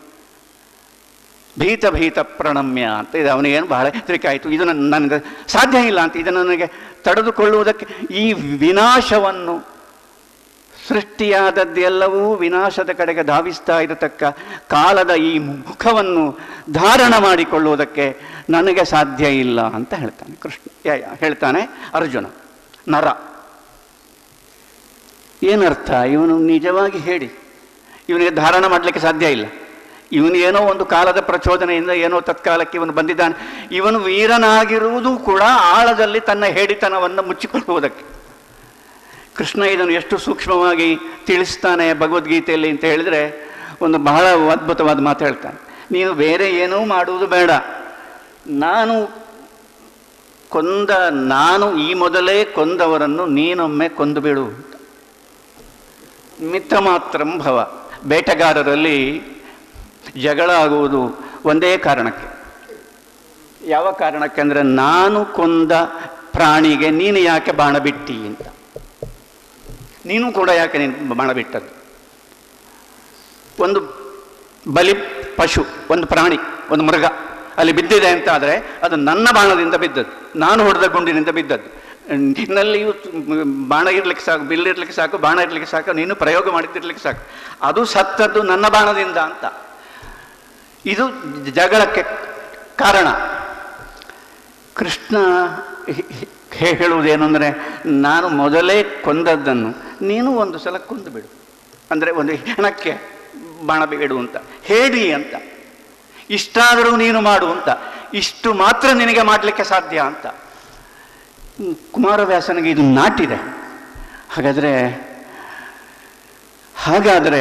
ಭೀತ ಭೀತ ಪ್ರಣಮ್ಯ ಅಂತ ಇದೆ, ಅವನಿಗೇನು ಬಹಳ ಹೆದರಿಕೆ ಆಯಿತು. ಇದು ನನ್ನ ನನಗೆ ಸಾಧ್ಯ ಇಲ್ಲ ಅಂತ, ಇದನ್ನು ನನಗೆ ತಡೆದುಕೊಳ್ಳುವುದಕ್ಕೆ, ಈ ವಿನಾಶವನ್ನು, ಸೃಷ್ಟಿಯಾದದ್ದೆಲ್ಲವೂ ವಿನಾಶದ ಕಡೆಗೆ ಧಾವಿಸ್ತಾ ಇರತಕ್ಕ ಕಾಲದ ಈ ಮುಖವನ್ನು ಧಾರಣ ಮಾಡಿಕೊಳ್ಳುವುದಕ್ಕೆ ನನಗೆ ಸಾಧ್ಯ ಇಲ್ಲ ಅಂತ ಹೇಳ್ತಾನೆ ಕೃಷ್ಣ, ಹೇಳ್ತಾನೆ ಅರ್ಜುನ. ನರ ಏನರ್ಥ? ಇವನು ನಿಜವಾಗಿ ಹೇಳಿ, ಇವನಿಗೆ ಧಾರಣ ಮಾಡಲಿಕ್ಕೆ ಸಾಧ್ಯ ಇಲ್ಲ. ಇವನು ಏನೋ ಒಂದು ಕಾಲದ ಪ್ರಚೋದನೆಯಿಂದ ಏನೋ ತತ್ಕಾಲಕ್ಕೆ ಇವನು ಬಂದಿದ್ದಾನೆ. ಇವನು ವೀರನಾಗಿರುವುದು ಕೂಡ ಆಳದಲ್ಲಿ ತನ್ನ ಹೇಡಿತನವನ್ನು ಮುಚ್ಚಿಕೊಳ್ಳುವುದಕ್ಕೆ. ಕೃಷ್ಣ ಇದನ್ನು ಎಷ್ಟು ಸೂಕ್ಷ್ಮವಾಗಿ ತಿಳಿಸ್ತಾನೆ ಭಗವದ್ಗೀತೆಯಲ್ಲಿ ಅಂತ ಹೇಳಿದರೆ, ಒಂದು ಬಹಳ ಅದ್ಭುತವಾದ ಮಾತು ಹೇಳ್ತಾನೆ. ನೀನು ಬೇರೆ ಏನೂ ಮಾಡುವುದು ಬೇಡ, ನಾನು ಕೊಂದ ನಾನು ಈ ಮೊದಲೇ ಕೊಂದವರನ್ನು ನೀನೊಮ್ಮೆ ಕೊಂದು ಬಿಡು. ಮಿತ್ರ ಮಾತ್ರಂ ಭವ. ಬೇಟೆಗಾರರಲ್ಲಿ ಜಗಳ ಆಗುವುದು ಒಂದೇ ಕಾರಣಕ್ಕೆ. ಯಾವ ಕಾರಣಕ್ಕೆ ಅಂದರೆ, ನಾನು ಕೊಂದ ಪ್ರಾಣಿಗೆ ನೀನು ಯಾಕೆ ಬಾಣ ಬಿಟ್ಟಿ ಅಂತ. ನೀನು ಕೂಡ ಯಾಕೆ ನೀನು ಬಾಣ ಬಿಟ್ಟದ್ದು? ಒಂದು ಬಲಿ ಪಶು, ಒಂದು ಪ್ರಾಣಿ, ಒಂದು ಮೃಗ ಅಲ್ಲಿ ಬಿದ್ದಿದೆ ಅಂತ ಆದರೆ ಅದು ನನ್ನ ಬಾಣದಿಂದ ಬಿದ್ದದ್ದು, ನಾನು ಹೊಡೆದ ಗುಂಡಿನಿಂದ ಬಿದ್ದದ್ದು. ನಿನ್ನಲ್ಲಿಯೂ ಬಾಣ ಇರ್ಲಿಕ್ಕೆ ಸಾಕು, ಬಿಲ್ಲಿರ್ಲಿಕ್ಕೆ ಸಾಕು, ಬಾಣ ಇರ್ಲಿಕ್ಕೆ ಸಾಕು, ನೀನು ಪ್ರಯೋಗ ಮಾಡಿದ್ದಿರ್ಲಿಕ್ಕೆ ಸಾಕು, ಅದು ಸತ್ತದ್ದು ನನ್ನ ಬಾಣದಿಂದ ಅಂತ. ಇದು ಜಗಳಕ್ಕೆ ಕಾರಣ. ಕೃಷ್ಣ ಹೇಳುವುದೇನು ಅಂದರೆ, ನಾನು ಮೊದಲೇ ಕೊಂದದ್ದನ್ನು ನೀನು ಒಂದು ಸಲ ಕೊಂದು ಬಿಡು, ಅಂದರೆ ಒಂದು ಹೆಣಕ್ಕೆ ಬಾಣ ಬಿಡು ಅಂತ ಹೇಳಿ ಅಂತ. ಇಷ್ಟಾದರೂ ನೀನು ಮಾಡು ಅಂತ, ಇಷ್ಟು ಮಾತ್ರ ನಿನಗೆ ಮಾಡಲಿಕ್ಕೆ ಸಾಧ್ಯ ಅಂತ. ಕುಮಾರವ್ಯಾಸನಿಗೆ ಇದು ನಾಟಿದೆ. ಹಾಗಾದರೆ ಹಾಗಾದರೆ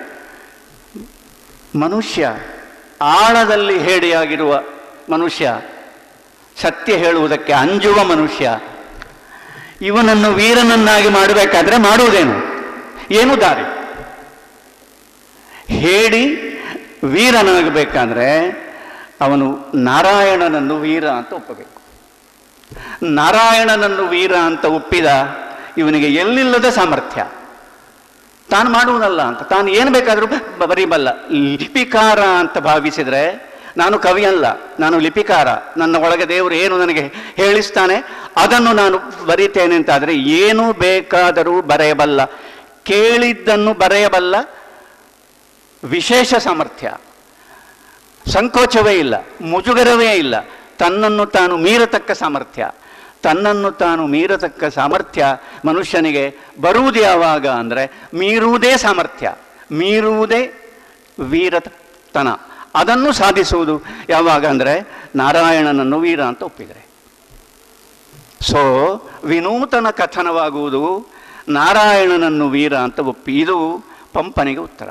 ಮನುಷ್ಯ, ಆಳದಲ್ಲಿ ಹೇಡಿಯಾಗಿರುವ ಮನುಷ್ಯ, ಸತ್ಯ ಹೇಳುವುದಕ್ಕೆ ಅಂಜುವ ಮನುಷ್ಯ, ಇವನನ್ನು ವೀರನನ್ನಾಗಿ ಮಾಡಬೇಕಾದ್ರೆ ಮಾಡುವುದೇನು? ಏನು ದಾರಿ? ಹೇಳಿ ವೀರನಾಗಬೇಕಾದ್ರೆ ಅವನು ನಾರಾಯಣನನ್ನು ವೀರ ಅಂತ ಒಪ್ಪಬೇಕು. ನಾರಾಯಣನನ್ನು ವೀರ ಅಂತ ಒಪ್ಪಿದ ಇವನಿಗೆ ಎಲ್ಲಿಲ್ಲದ ಸಾಮರ್ಥ್ಯ, ತಾನು ಮಾಡುವುದಲ್ಲ ಅಂತ, ತಾನು ಏನು ಬೇಕಾದರೂ ಬರೀಬಲ್ಲ. ಲಿಪಿಕಾರ ಅಂತ ಭಾವಿಸಿದರೆ, ನಾನು ಕವಿಯಲ್ಲ, ನಾನು ಲಿಪಿಕಾರ, ನನ್ನ ಒಳಗೆ ದೇವರು ಏನು ನನಗೆ ಹೇಳಿಸ್ತಾನೆ ಅದನ್ನು ನಾನು ಬರೀತೇನೆ ಅಂತಾದರೆ ಏನು ಬೇಕಾದರೂ ಬರೆಯಬಲ್ಲ, ಕೇಳಿದ್ದನ್ನು ಬರೆಯಬಲ್ಲ ವಿಶೇಷ ಸಾಮರ್ಥ್ಯ, ಸಂಕೋಚವೇ ಇಲ್ಲ, ಮುಜುಗರವೇ ಇಲ್ಲ, ತನ್ನನ್ನು ತಾನು ಮೀರತಕ್ಕ ಸಾಮರ್ಥ್ಯ. ತನ್ನನ್ನು ತಾನು ಮೀರತಕ್ಕ ಸಾಮರ್ಥ್ಯ ಮನುಷ್ಯನಿಗೆ ಬರುವುದು ಯಾವಾಗ ಅಂದರೆ, ಮೀರುವುದೇ ಸಾಮರ್ಥ್ಯ, ಮೀರುವುದೇ ವೀರತನ. ಅದನ್ನು ಸಾಧಿಸುವುದು ಯಾವಾಗ ಅಂದರೆ, ನಾರಾಯಣನನ್ನು ವೀರ ಅಂತ ಒಪ್ಪಿದರೆ. ಸೊ ವಿನೂತನ ಕಥನವಾಗುವುದು ನಾರಾಯಣನನ್ನು ವೀರ ಅಂತ ಒಪ್ಪಿ. ಇದು ಪಂಪನಿಗೆ ಉತ್ತರ.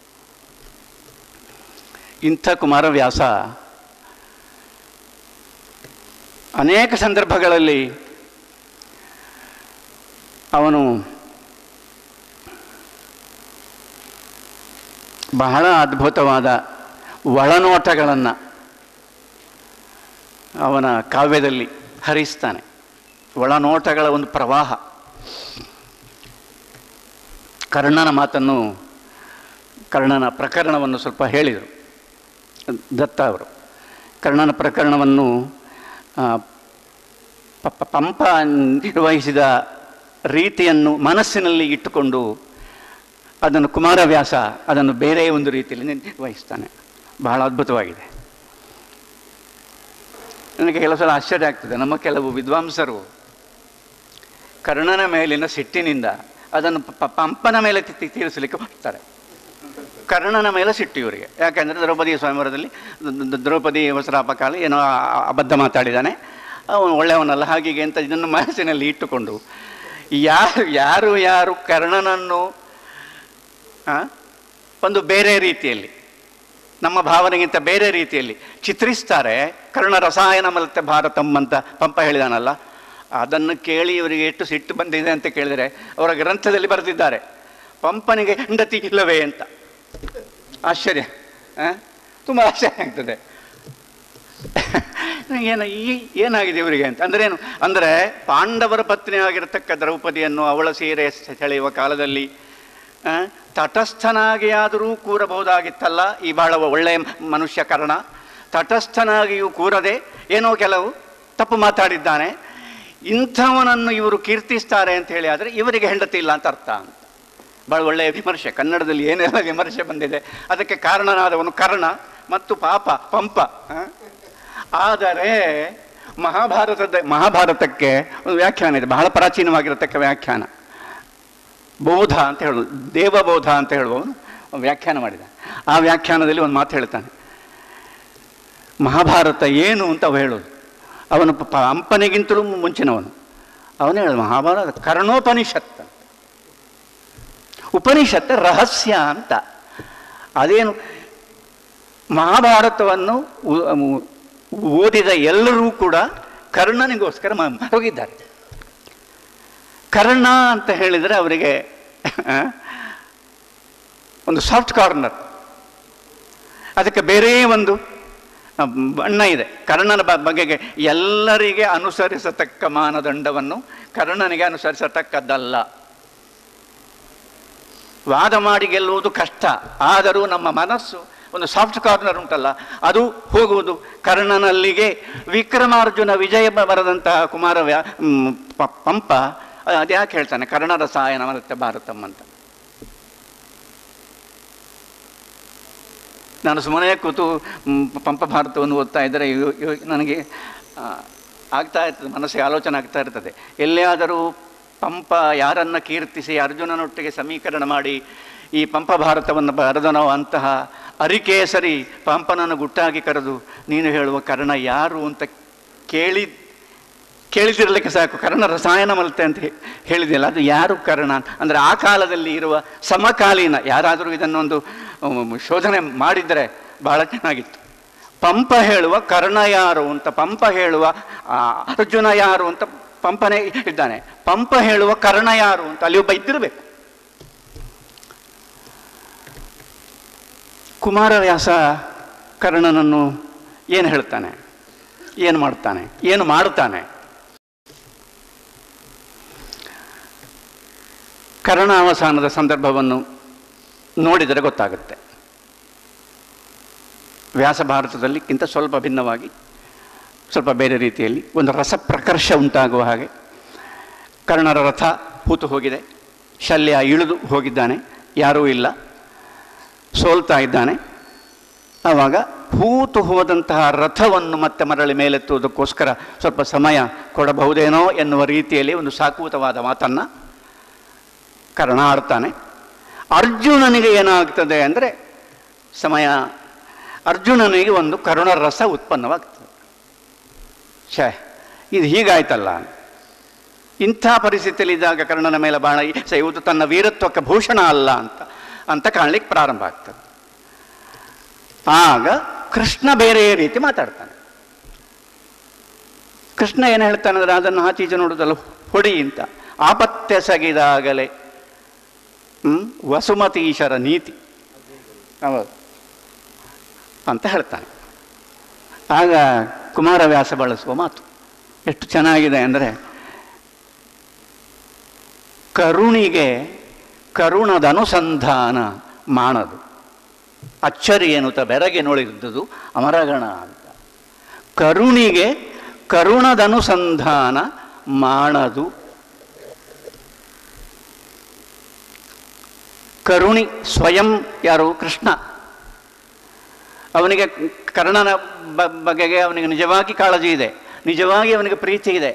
ಇಂಥ ಕುಮಾರವ್ಯಾಸ ಅನೇಕ ಸಂದರ್ಭಗಳಲ್ಲಿ ಅವನು ಬಹಳ ಅದ್ಭುತವಾದ ಒಳನೋಟಗಳನ್ನು ಅವನ ಕಾವ್ಯದಲ್ಲಿ ಹರಿಸ್ತಾನೆ. ಒಳನೋಟಗಳ ಒಂದು ಪ್ರವಾಹ. ಕರ್ಣನ ಮಾತನ್ನು, ಕರ್ಣನ ಪ್ರಕರಣವನ್ನು ಸ್ವಲ್ಪ ಹೇಳಿದರು ದತ್ತ ಅವರು. ಕರ್ಣನ ಪ್ರಕರಣವನ್ನು ಪಂಪ ನಿರ್ವಹಿಸಿದ ರೀತಿಯನ್ನು ಮನಸ್ಸಿನಲ್ಲಿ ಇಟ್ಟುಕೊಂಡು ಅದನ್ನು ಕುಮಾರವ್ಯಾಸ ಅದನ್ನು ಬೇರೆ ಒಂದು ರೀತಿಯಲ್ಲಿ ನಿರ್ವಹಿಸ್ತಾನೆ. ಬಹಳ ಅದ್ಭುತವಾಗಿದೆ. ನನಗೆ ಕೆಲವು ಸಲ ಆಶ್ಚರ್ಯ ಆಗ್ತದೆ. ನಮ್ಮ ಕೆಲವು ವಿದ್ವಾಂಸರು ಕರ್ಣನ ಮೇಲಿನ ಸಿಟ್ಟಿನಿಂದ ಅದನ್ನು ಪಂಪನ ಮೇಲೆ ತೀರಿಸಲಿಕ್ಕೆ ಬರ್ತಾರೆ. ಕರ್ಣನ ಮೇಲೆ ಸಿಟ್ಟು ಇವರಿಗೆ. ಯಾಕೆಂದರೆ ದ್ರೌಪದಿ ಸ್ವಯಂವರದಲ್ಲಿ ದ್ರೌಪದಿ ವಸ್ತ್ರಾಪಕಾಲ ಏನೋ ಅಬದ್ಧ ಮಾತಾಡಿದ್ದಾನೆ, ಅವನು ಒಳ್ಳೆಯವನಲ್ಲ, ಹಾಗೆ ಅಂತ ಇದನ್ನು ಮನಸ್ಸಿನಲ್ಲಿ ಇಟ್ಟುಕೊಂಡು ಯಾರು ಯಾರು ಯಾರು ಕರ್ಣನನ್ನು ಒಂದು ಬೇರೆ ರೀತಿಯಲ್ಲಿ, ನಮ್ಮ ಭಾವನೆಗಿಂತ ಬೇರೆ ರೀತಿಯಲ್ಲಿ ಚಿತ್ರಿಸ್ತಾರೆ. ಕರ್ಣ ರಸಾಯನ ಮಲತೆ ಭಾರತಂ ಅಂತ ಪಂಪ ಹೇಳಿದಾನಲ್ಲ, ಅದನ್ನು ಕೇಳಿ ಇವರಿಗೆ ಎಷ್ಟು ಸಿಟ್ಟು ಬಂದಿದೆ ಅಂತ ಕೇಳಿದರೆ ಅವರ ಗ್ರಂಥದಲ್ಲಿ ಬರೆದಿದ್ದಾರೆ, ಪಂಪನಿಗೆ ಹೆಂಡತಿ ಇಲ್ಲವೇ ಅಂತ. ಆಶ್ಚರ್ಯ, ತುಂಬ ಆಶ್ಚರ್ಯ ಆಗ್ತದೆ. ಏನ ಈ ಏನಾಗಿದೆ ಇವರಿಗೆ ಅಂತ. ಅಂದರೆ ಏನು ಅಂದರೆ, ಪಾಂಡವರ ಪತ್ನಿ ಆಗಿರತಕ್ಕ ದ್ರೌಪದಿಯನ್ನು ಅವಳ ಸೀರೆ ಸೆಳೆಯುವ ಕಾಲದಲ್ಲಿ ತಟಸ್ಥನಾಗಿ ಆದರೂ ಕೂರಬಹುದಾಗಿತ್ತಲ್ಲ ಈ ಬಹಳ ಒಳ್ಳೆಯ ಮನುಷ್ಯ ಕರ್ಣ. ತಟಸ್ಥನಾಗಿಯೂ ಕೂರದೆ ಏನೋ ಕೆಲವು ತಪ್ಪು ಮಾತಾಡಿದ್ದಾನೆ. ಇಂಥವನನ್ನು ಇವರು ಕೀರ್ತಿಸ್ತಾರೆ ಅಂತ ಹೇಳಿ ಆದರೆ ಇವರಿಗೆ ಹೆಂಡತಿ ಇಲ್ಲ ಅಂತ ಅರ್ಥ ಅಂತ. ಭಾಳ ಒಳ್ಳೆಯ ವಿಮರ್ಶೆ. ಕನ್ನಡದಲ್ಲಿ ಏನೆಲ್ಲ ವಿಮರ್ಶೆ ಬಂದಿದೆ. ಅದಕ್ಕೆ ಕಾರಣನಾದವನು ಕರ್ಣ ಮತ್ತು ಪಾಪ ಪಂಪ. ಆದರೆ ಮಹಾಭಾರತದ ಮಹಾಭಾರತಕ್ಕೆ ಒಂದು ವ್ಯಾಖ್ಯಾನ ಇದೆ, ಬಹಳ ಪ್ರಾಚೀನವಾಗಿರತಕ್ಕ ವ್ಯಾಖ್ಯಾನ. ಬೋಧ ಅಂತ ಹೇಳೋದು, ದೇವಬೋಧ ಅಂತ ಹೇಳುವವನು ವ್ಯಾಖ್ಯಾನ ಮಾಡಿದ. ಆ ವ್ಯಾಖ್ಯಾನದಲ್ಲಿ ಒಂದು ಮಾತು ಹೇಳ್ತಾನೆ, ಮಹಾಭಾರತ ಏನು ಅಂತ ಅವ ಹೇಳೋದು. ಅವನು ಪಂಪನಿಗಿಂತಲೂ ಮುಂಚಿನವನು. ಅವನೇ ಹೇಳೋದು ಮಹಾಭಾರತ ಕರ್ಣೋಪನಿಷತ್. ಉಪನಿಷತ್ ರಹಸ್ಯ ಅಂತ. ಅದೇನು, ಮಹಾಭಾರತವನ್ನು ಓದಿದ ಎಲ್ಲರೂ ಕೂಡ ಕರ್ಣನಿಗೋಸ್ಕರ ಹೋಗಿದ್ದಾರೆ. ಕರ್ಣ ಅಂತ ಹೇಳಿದರೆ ಅವರಿಗೆ ಒಂದು ಸಾಫ್ಟ್ ಕಾರ್ನರ್, ಅದಕ್ಕೆ ಬೇರೆ ಒಂದು ಬಣ್ಣ ಇದೆ. ಕರ್ಣನ ಬಗೆಗೆ ಎಲ್ಲರಿಗೆ ಅನುಸರಿಸತಕ್ಕ ಮಾನದಂಡವನ್ನು ಕರ್ಣನಿಗೆ ಅನುಸರಿಸತಕ್ಕದ್ದಲ್ಲ. ವಾದ ಮಾಡಿ ಗೆಲ್ಲುವುದು ಕಷ್ಟ, ಆದರೂ ನಮ್ಮ ಮನಸ್ಸು ಒಂದು ಸಾಫ್ಟ್ ಕಾರ್ನರ್ ಉಂಟಲ್ಲ, ಅದು ಹೋಗುವುದು ಕರ್ಣನಲ್ಲಿಗೆ. ವಿಕ್ರಮಾರ್ಜುನ ವಿಜಯ ಬರೆದಂತಹ ಕುಮಾರವ್ಯಾ ಪಂಪ ಅದ್ಯಾಕೆ ಹೇಳ್ತಾನೆ ಕರ್ಣ ರಸಾಯನ ಮಲತೆ ಭಾರತಂ ಅಂತ. ನಾನು ಸುಮ್ಮನೆ ಕೂತು ಪಂಪ ಭಾರತವನ್ನು ಓದ್ತಾ ಇದ್ದರೆ ನನಗೆ ಆಗ್ತಾ ಇರ್ತದೆ, ಮನಸ್ಸಿಗೆ ಆಲೋಚನೆ ಆಗ್ತಾ ಇರ್ತದೆ. ಎಲ್ಲಿಯಾದರೂ ಪಂಪ ಯಾರನ್ನು ಕೀರ್ತಿಸಿ ಅರ್ಜುನನೊಟ್ಟಿಗೆ ಸಮೀಕರಣ ಮಾಡಿ ಈ ಪಂಪ ಭಾರತವನ್ನು ಬರೆದನೋ ಅಂತಹ ಅರಿಕೇಸರಿ ಪಂಪನನ್ನು ಗುಟ್ಟಾಗಿ ಕರೆದು ನೀನು ಹೇಳುವ ಕರ್ಣ ಯಾರು ಅಂತ ಕೇಳಿ ಕೇಳಿದಿರಲಿಕ್ಕೆ ಸಾಕು. ಕರ್ಣ ರಸಾಯನ ಮಲತೆ ಅಂತ ಹೇಳಿದೆಯಲ್ಲ, ಅದು ಯಾರು ಕರ್ಣ ಅಂದರೆ ಆ ಕಾಲದಲ್ಲಿ ಇರುವ ಸಮಕಾಲೀನ ಯಾರಾದರೂ ಇದನ್ನೊಂದು ಶೋಧನೆ ಮಾಡಿದರೆ ಬಹಳ ಚೆನ್ನಾಗಿತ್ತು. ಪಂಪ ಹೇಳುವ ಕರ್ಣ ಯಾರು ಅಂತ, ಪಂಪ ಹೇಳುವ ಅರ್ಜುನ ಯಾರು ಅಂತ ಪಂಪನೇ ಇದ್ದಾನೆ. ಪಂಪ ಹೇಳುವ ಕರ್ಣ ಯಾರು ಅಂತ ಅಲ್ಲಿ ಒಬ್ಬ ಇದ್ದಿರಬೇಕು. ಕುಮಾರವ್ಯಾಸ ಕರ್ಣನನ್ನು ಏನು ಹೇಳ್ತಾನೆ, ಏನು ಮಾಡ್ತಾನೆ, ಏನು ಮಾಡ್ತಾನೆ? ಕರ್ಣಾವಸಾನದ ಸಂದರ್ಭವನ್ನು ನೋಡಿದರೆ ಗೊತ್ತಾಗುತ್ತೆ. ವ್ಯಾಸ ಭಾರತದಲ್ಲಿಕ್ಕಿಂತ ಸ್ವಲ್ಪ ಭಿನ್ನವಾಗಿ, ಸ್ವಲ್ಪ ಬೇರೆ ರೀತಿಯಲ್ಲಿ ಒಂದು ರಸಪ್ರಕರ್ಷ ಉಂಟಾಗುವ ಹಾಗೆ. ಕರ್ಣರ ರಥ ಹೂತು ಹೋಗಿದೆ, ಶಲ್ಯ ಇಳಿದು ಹೋಗಿದ್ದಾನೆ, ಯಾರೂ ಇಲ್ಲ, ಸೋಲ್ತಾ ಇದ್ದಾನೆ. ಆವಾಗ ಹೂತು ಹೋದಂತಹ ರಥವನ್ನು ಮತ್ತೆ ಮರಳಿ ಮೇಲೆತ್ತುವುದಕ್ಕೋಸ್ಕರ ಸ್ವಲ್ಪ ಸಮಯ ಕೊಡಬಹುದೇನೋ ಎನ್ನುವ ರೀತಿಯಲ್ಲಿ ಒಂದು ಸಾಕೂತವಾದ ಮಾತನ್ನು ಕರ್ಣ ಆಡ್ತಾನೆ. ಅರ್ಜುನನಿಗೆ ಏನಾಗ್ತದೆ ಅಂದರೆ ಸಮಯ, ಅರ್ಜುನನಿಗೆ ಒಂದು ಕರುಣ ರಸ ಉತ್ಪನ್ನವಾಗ್ತದೆ. ಛೇ, ಇದು ಹೀಗಾಯ್ತಲ್ಲ, ಇಂಥ ಪರಿಸ್ಥಿತಿಯಲ್ಲಿದ್ದಾಗ ಕರ್ಣನ ಮೇಲೆ ಬಾಣ ಎಸೆಯುವುದು ತನ್ನ ವೀರತ್ವಕ್ಕೆ ಭೂಷಣ ಅಲ್ಲ ಅಂತ ಅಂತ ಕಾಣಲಿಕ್ಕೆ ಪ್ರಾರಂಭ ಆಗ್ತದೆ. ಆಗ ಕೃಷ್ಣ ಬೇರೆ ರೀತಿ ಮಾತಾಡ್ತಾನೆ. ಕೃಷ್ಣ ಏನು ಹೇಳ್ತಾನೆ ಅಂದರೆ ಅದನ್ನು ಆಚೀಚೆ ನೋಡೋದಲ್ಲ, ಹೊಡಿ ಅಂತ. ಆಪತ್ತೆಸಗಿದಾಗಲೇ ಹ್ಮ್ ವಸುಮತೀಶರ ನೀತಿ ಹೌದು ಅಂತ ಹೇಳ್ತಾನೆ. ಆಗ ಕುಮಾರವ್ಯಾಸ ಬಳಸುವ ಮಾತು ಎಷ್ಟು ಚೆನ್ನಾಗಿದೆ ಅಂದರೆ, ಕರುಣಿಗೆ ಕರುಣದ ಅನುಸಂಧಾನ ಮಾಡದು, ಅಚ್ಚರಿ ಎನ್ನುತ್ತ ಬೆರಗೆ ನೋಡಿದ್ದುದು ಅಮರಗಣ ಅಂತ. ಕರುಣಿಗೆ ಕರುಣದನುಸಂಧಾನ ಮಾಡದು. ಕರುಣಿ ಸ್ವಯಂ ಯಾರು? ಕೃಷ್ಣ. ಅವನಿಗೆ ಕರ್ಣನ ಬಗೆಗೆ ಅವನಿಗೆ ನಿಜವಾಗಿ ಕಾಳಜಿ ಇದೆ, ನಿಜವಾಗಿ ಅವನಿಗೆ ಪ್ರೀತಿ ಇದೆ,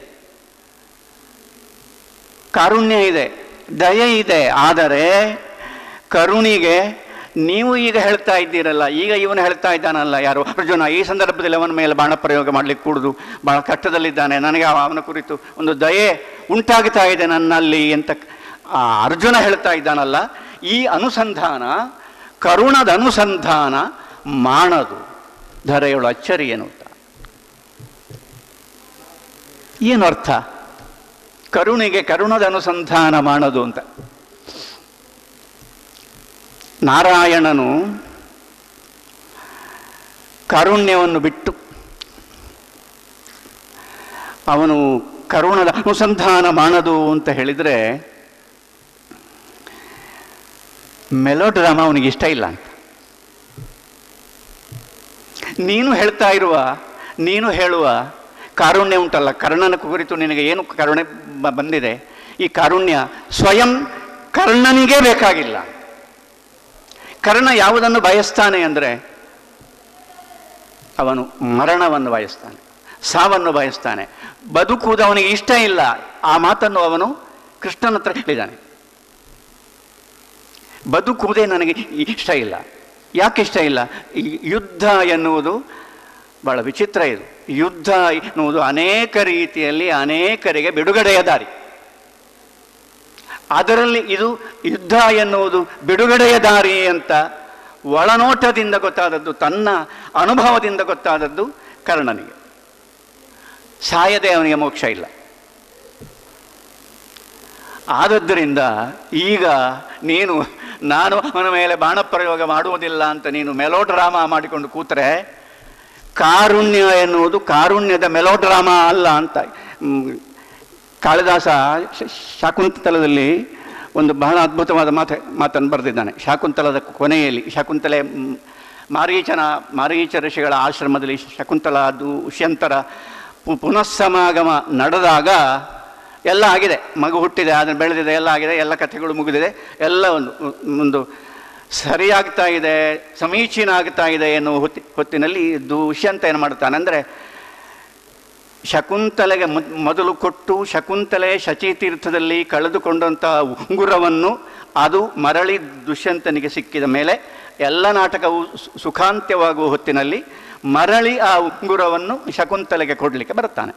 ಕಾರುಣ್ಯ ಇದೆ, ದಯೆ ಇದೆ. ಆದರೆ ಕರುಣಿಗೆ ನೀವು ಈಗ ಹೇಳ್ತಾ ಇದ್ದೀರಲ್ಲ, ಈಗ ಇವನು ಹೇಳ್ತಾ ಇದ್ದಾನಲ್ಲ, ಯಾರು? ಅರ್ಜುನ. ಈ ಸಂದರ್ಭದಲ್ಲಿ ಅವನ ಮೇಲೆ ಬಾಣ ಪ್ರಯೋಗ ಮಾಡಲಿಕ್ಕೆ ಕೂಡುದು, ಬಹಳ ಕಷ್ಟದಲ್ಲಿದ್ದಾನೆ, ನನಗೆ ಅವನ ಕುರಿತು ಒಂದು ದಯೆ ಉಂಟಾಗ್ತಾ ಇದೆ ನನ್ನಲ್ಲಿ ಅಂತ ಆ ಅರ್ಜುನ ಹೇಳ್ತಾ ಇದ್ದಾನಲ್ಲ. ಈ ಅನುಸಂಧಾನ, ಕರುಣದ ಅನುಸಂಧಾನ ಮಾಡದು ಧರೆಯೊಳು ಅಚ್ಚರಿ ಎನ್ನುತ್ತ. ಏನು ಅರ್ಥ? ಕರುಣಿಗೆ ಕರುಣದ ಅನುಸಂಧಾನ ಮಾಡದು ಅಂತ. ನಾರಾಯಣನು ಕಾರುಣ್ಯವನ್ನು ಬಿಟ್ಟು ಅವನು ಕರುಣದ ಅನುಸಂಧಾನ ಮಾಡದು ಅಂತ ಹೇಳಿದರೆ ಮೆಲೋಡ್ರಾಮಾ ಅವನಿಗೆ ಇಷ್ಟ ಇಲ್ಲ ಅಂತ. ನೀನು ಹೇಳ್ತಾ ಇರುವ, ನೀನು ಹೇಳುವ ಕಾರುಣ್ಯ ಉಂಟಲ್ಲ, ಕರ್ಣನ ಕುರಿತು ನಿನಗೆ ಏನು ಕರುಣೆ ಬಂದಿದೆ, ಈ ಕಾರುಣ್ಯ ಸ್ವಯಂ ಕರ್ಣನಿಗೆ ಬೇಕಾಗಿಲ್ಲ. ಕರ್ಣ ಯಾವುದನ್ನು ಬಯಸ್ತಾನೆ ಅಂದರೆ ಅವನು ಮರಣವನ್ನು ಬಯಸ್ತಾನೆ, ಸಾವನ್ನು ಬಯಸ್ತಾನೆ. ಬದುಕುವುದು ಅವನಿಗೆ ಇಷ್ಟ ಇಲ್ಲ. ಆ ಮಾತನ್ನು ಅವನು ಕೃಷ್ಣನ ಹತ್ರ ಹೇಳಿದ್ದಾನೆ. ಬದುಕುವುದೇ ನನಗೆ ಇಷ್ಟ ಇಲ್ಲ. ಯಾಕೆ ಇಷ್ಟ ಇಲ್ಲ? ಯುದ್ಧ ಎನ್ನುವುದು ಬಹಳ ವಿಚಿತ್ರ. ಇದು ಯುದ್ಧ ಎನ್ನುವುದು ಅನೇಕ ರೀತಿಯಲ್ಲಿ ಅನೇಕರಿಗೆ ಬಿಡುಗಡೆಯ ದಾರಿ. ಅದರಲ್ಲಿ ಇದು ಯುದ್ಧ ಎನ್ನುವುದು ಬಿಡುಗಡೆಯ ದಾರಿ ಅಂತ ಒಳನೋಟದಿಂದ ಗೊತ್ತಾದದ್ದು, ತನ್ನ ಅನುಭವದಿಂದ ಗೊತ್ತಾದದ್ದು ಕರ್ಣನಿಗೆ. ಸಾಯದೆ ಅವನಿಗೆ ಮೋಕ್ಷ ಇಲ್ಲ. ಆದದ್ದರಿಂದ ಈಗ ನೀನು ನಾನು ಅವನ ಮೇಲೆ ಬಾಣ ಪ್ರಯೋಗ ಮಾಡುವುದಿಲ್ಲ ಅಂತ ನೀನು ಮೆಲೋಡ್ರಾಮಾ ಮಾಡಿಕೊಂಡು ಕೂತ್ರೆ, ಕಾರುಣ್ಯ ಎನ್ನುವುದು ಕಾರುಣ್ಯದ ಮೆಲೋಡ್ರಾಮಾ ಅಲ್ಲ ಅಂತ. ಕಾಳಿದಾಸ ಶಾಕುಂತಲದಲ್ಲಿ ಒಂದು ಬಹಳ ಅದ್ಭುತವಾದ ಮಾತು ಮಾತನ್ನು ಬರೆದಿದ್ದಾನೆ. ಶಾಕುಂತಲದ ಕೊನೆಯಲ್ಲಿ, ಶಾಕುಂತಲೆ ಮಾರೀಚನ ಮಾರೀಚ ಋಷಿಗಳ ಆಶ್ರಮದಲ್ಲಿ ಶಕುಂತಲ ದುಷ್ಯಂತರ ಪುನಃಸಮಾಗಮ ನಡೆದಾಗ ಎಲ್ಲ ಆಗಿದೆ, ಮಗು ಹುಟ್ಟಿದೆ, ಅದನ್ನು ಬೆಳೆದಿದೆ, ಎಲ್ಲ ಆಗಿದೆ, ಎಲ್ಲ ಕಥೆಗಳು ಮುಗಿದಿದೆ, ಎಲ್ಲ ಒಂದು ಒಂದು ಸರಿಯಾಗ್ತಾ ಇದೆ, ಸಮೀಚೀನ ಆಗ್ತಾ ಇದೆ ಎನ್ನುವ ಹೊತ್ತಿ ಹೊತ್ತಿನಲ್ಲಿ ದುಷ್ಯಂತ ಏನು ಮಾಡ್ತಾನೆ ಅಂದರೆ, ಶಕುಂತಲೆಗೆ ಮೊದಲು ಕೊಟ್ಟು ಶಕುಂತಲೆ ಶಚೀತೀರ್ಥದಲ್ಲಿ ಕಳೆದುಕೊಂಡಂಥ ಉಂಗುರವನ್ನು ಅದು ಮರಳಿ ದುಷ್ಯಂತನಿಗೆ ಸಿಕ್ಕಿದ ಮೇಲೆ ಎಲ್ಲ ನಾಟಕವು ಸುಖಾಂತ್ಯವಾಗುವ ಹೊತ್ತಿನಲ್ಲಿ ಮರಳಿ ಆ ಉಂಗುರವನ್ನು ಶಕುಂತಲೆಗೆ ಕೊಡಲಿಕ್ಕೆ ಬರ್ತಾನೆ.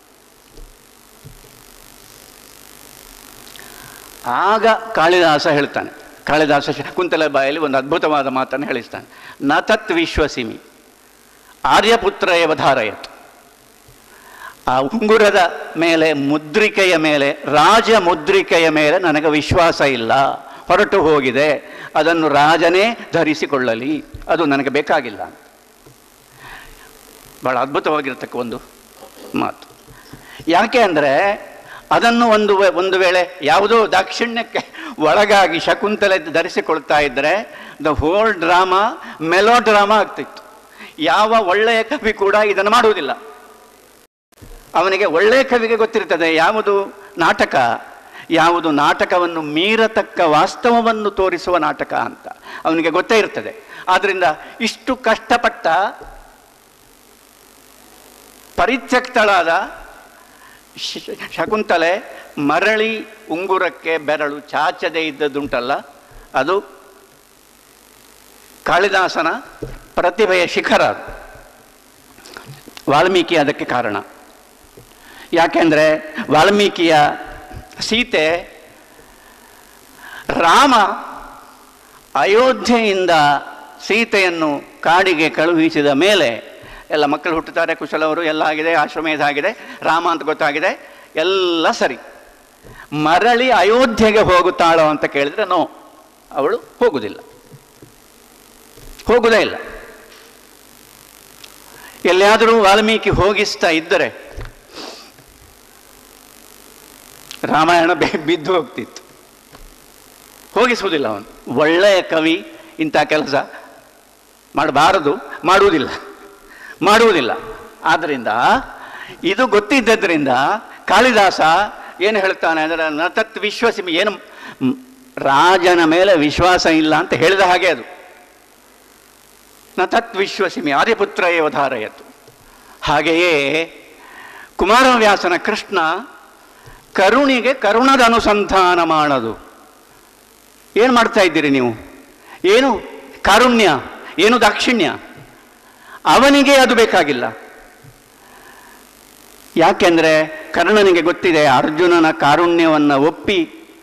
ಆಗ ಕಾಳಿದಾಸ ಹೇಳ್ತಾನೆ, ಕಾಳಿದಾಸ ಶಕುಂತಲೆ ಬಾಯಲ್ಲಿ ಒಂದು ಅದ್ಭುತವಾದ ಮಾತನ್ನು ಹೇಳಿಸ್ತಾನೆ. ನ ತತ್ ವಿಶ್ವಸಿಮಿ ಆರ್ಯಪುತ್ರ ಏವ ಧಾರಯತ್. ಆ ಉಂಗುರದ ಮೇಲೆ, ಮುದ್ರಿಕೆಯ ಮೇಲೆ, ರಾಜ ಮುದ್ರಿಕೆಯ ಮೇಲೆ ನನಗೆ ವಿಶ್ವಾಸ ಇಲ್ಲ, ಹೊರಟು ಹೋಗಿದೆ, ಅದನ್ನು ರಾಜನೇ ಧರಿಸಿಕೊಳ್ಳಲಿ, ಅದು ನನಗೆ ಬೇಕಾಗಿಲ್ಲ ಅಂತ. ಭಾಳ ಅದ್ಭುತವಾಗಿರ್ತಕ್ಕ ಒಂದು ಮಾತು. ಯಾಕೆ ಅಂದರೆ ಅದನ್ನು ಒಂದು ಒಂದು ವೇಳೆ ಯಾವುದೋ ದಾಕ್ಷಿಣ್ಯಕ್ಕೆ ಒಳಗಾಗಿ ಶಕುಂತಲೆ ಧರಿಸಿಕೊಳ್ತಾ ಇದ್ದರೆ the whole drama melodrama ಆಗ್ತಿತ್ತು. ಯಾವ ಒಳ್ಳೆಯ ಕವಿ ಕೂಡ ಇದನ್ನು ಮಾಡುವುದಿಲ್ಲ. ಅವನಿಗೆ ಒಳ್ಳೆಯ ಕವಿಗೆ ಗೊತ್ತಿರ್ತದೆ ಯಾವುದು ನಾಟಕ, ಯಾವುದು ನಾಟಕವನ್ನು ಮೀರತಕ್ಕ ವಾಸ್ತವವನ್ನು ತೋರಿಸುವ ನಾಟಕ ಅಂತ ಅವನಿಗೆ ಗೊತ್ತೇ ಇರ್ತದೆ. ಆದ್ದರಿಂದ ಇಷ್ಟು ಕಷ್ಟಪಟ್ಟ ಪರಿತ್ಯಕ್ತಳಾದ ಶಕುಂತಲೆ ಮರಳಿ ಉಂಗುರಕ್ಕೆ ಬೆರಳು ಚಾಚದೆ ಇದ್ದದ್ದುಂಟಲ್ಲ, ಅದು ಕಾಳಿದಾಸನ ಪ್ರತಿಭೆಯ ಶಿಖರ. ವಾಲ್ಮೀಕಿ ಅದಕ್ಕೆ ಕಾರಣ. ಯಾಕೆಂದರೆ ವಾಲ್ಮೀಕಿಯ ಸೀತೆ ರಾಮ ಅಯೋಧ್ಯೆಯಿಂದ ಸೀತೆಯನ್ನು ಕಾಡಿಗೆ ಕಳುಹಿಸಿದ ಮೇಲೆ ಎಲ್ಲ ಮಕ್ಕಳು ಹುಟ್ಟುತ್ತಾರೆ, ಕುಶಲವರು ಎಲ್ಲ ಆಗಿದೆ, ಆಶ್ರಮ ಇದಾಗಿದೆ, ರಾಮ ಅಂತ ಗೊತ್ತಾಗಿದೆ, ಎಲ್ಲ ಸರಿ. ಮರಳಿ ಅಯೋಧ್ಯೆಗೆ ಹೋಗುತ್ತಾಳೋ ಅಂತ ಕೇಳಿದರೆ ನೋ, ಅವಳು ಹೋಗುವುದಿಲ್ಲ, ಹೋಗುವುದೇ ಇಲ್ಲ. ಎಲ್ಲಿಯಾದರೂ ವಾಲ್ಮೀಕಿ ಹೋಗಿಸ್ತಾ ಇದ್ದರೆ ರಾಮಾಯಣ ಬಿದ್ದು ಹೋಗ್ತಿತ್ತು. ಹೋಗಿಸುವುದಿಲ್ಲ ಅವನು. ಒಳ್ಳೆಯ ಕವಿ ಇಂಥ ಕೆಲಸ ಮಾಡಬಾರದು, ಮಾಡುವುದಿಲ್ಲ ಮಾಡುವುದಿಲ್ಲ ಆದ್ದರಿಂದ ಇದು ಗೊತ್ತಿದ್ದರಿಂದ ಕಾಳಿದಾಸ ಏನು ಹೇಳ್ತಾನೆ ಅಂದರೆ, ನ ತತ್ ವಿಶ್ವಸಿಮಿ, ಏನು ರಾಜನ ಮೇಲೆ ವಿಶ್ವಾಸ ಇಲ್ಲ ಅಂತ ಹೇಳಿದ ಹಾಗೆ ಅದು. ನ ತತ್ ವಿಶ್ವಸಿಮಿ ಆರ್ಯಪುತ್ರ ಏವ ಧಾರಯತು. ಹಾಗೆಯೇ ಕುಮಾರವ್ಯಾಸನ ಕೃಷ್ಣ ಕರುಣಿಗೆ ಕರುಣದ ಅನುಸಂಧಾನ ಮಾಡೋದು. ಏನು ಮಾಡ್ತಾ ಇದ್ದೀರಿ ನೀವು? ಏನು ಕಾರುಣ್ಯ, ಏನು ದಾಕ್ಷಿಣ್ಯ? ಅವನಿಗೆ ಅದು ಬೇಕಾಗಿಲ್ಲ. ಯಾಕೆಂದರೆ ಕರ್ಣನಿಗೆ ಗೊತ್ತಿದೆ, ಅರ್ಜುನನ ಕಾರುಣ್ಯವನ್ನು ಒಪ್ಪಿ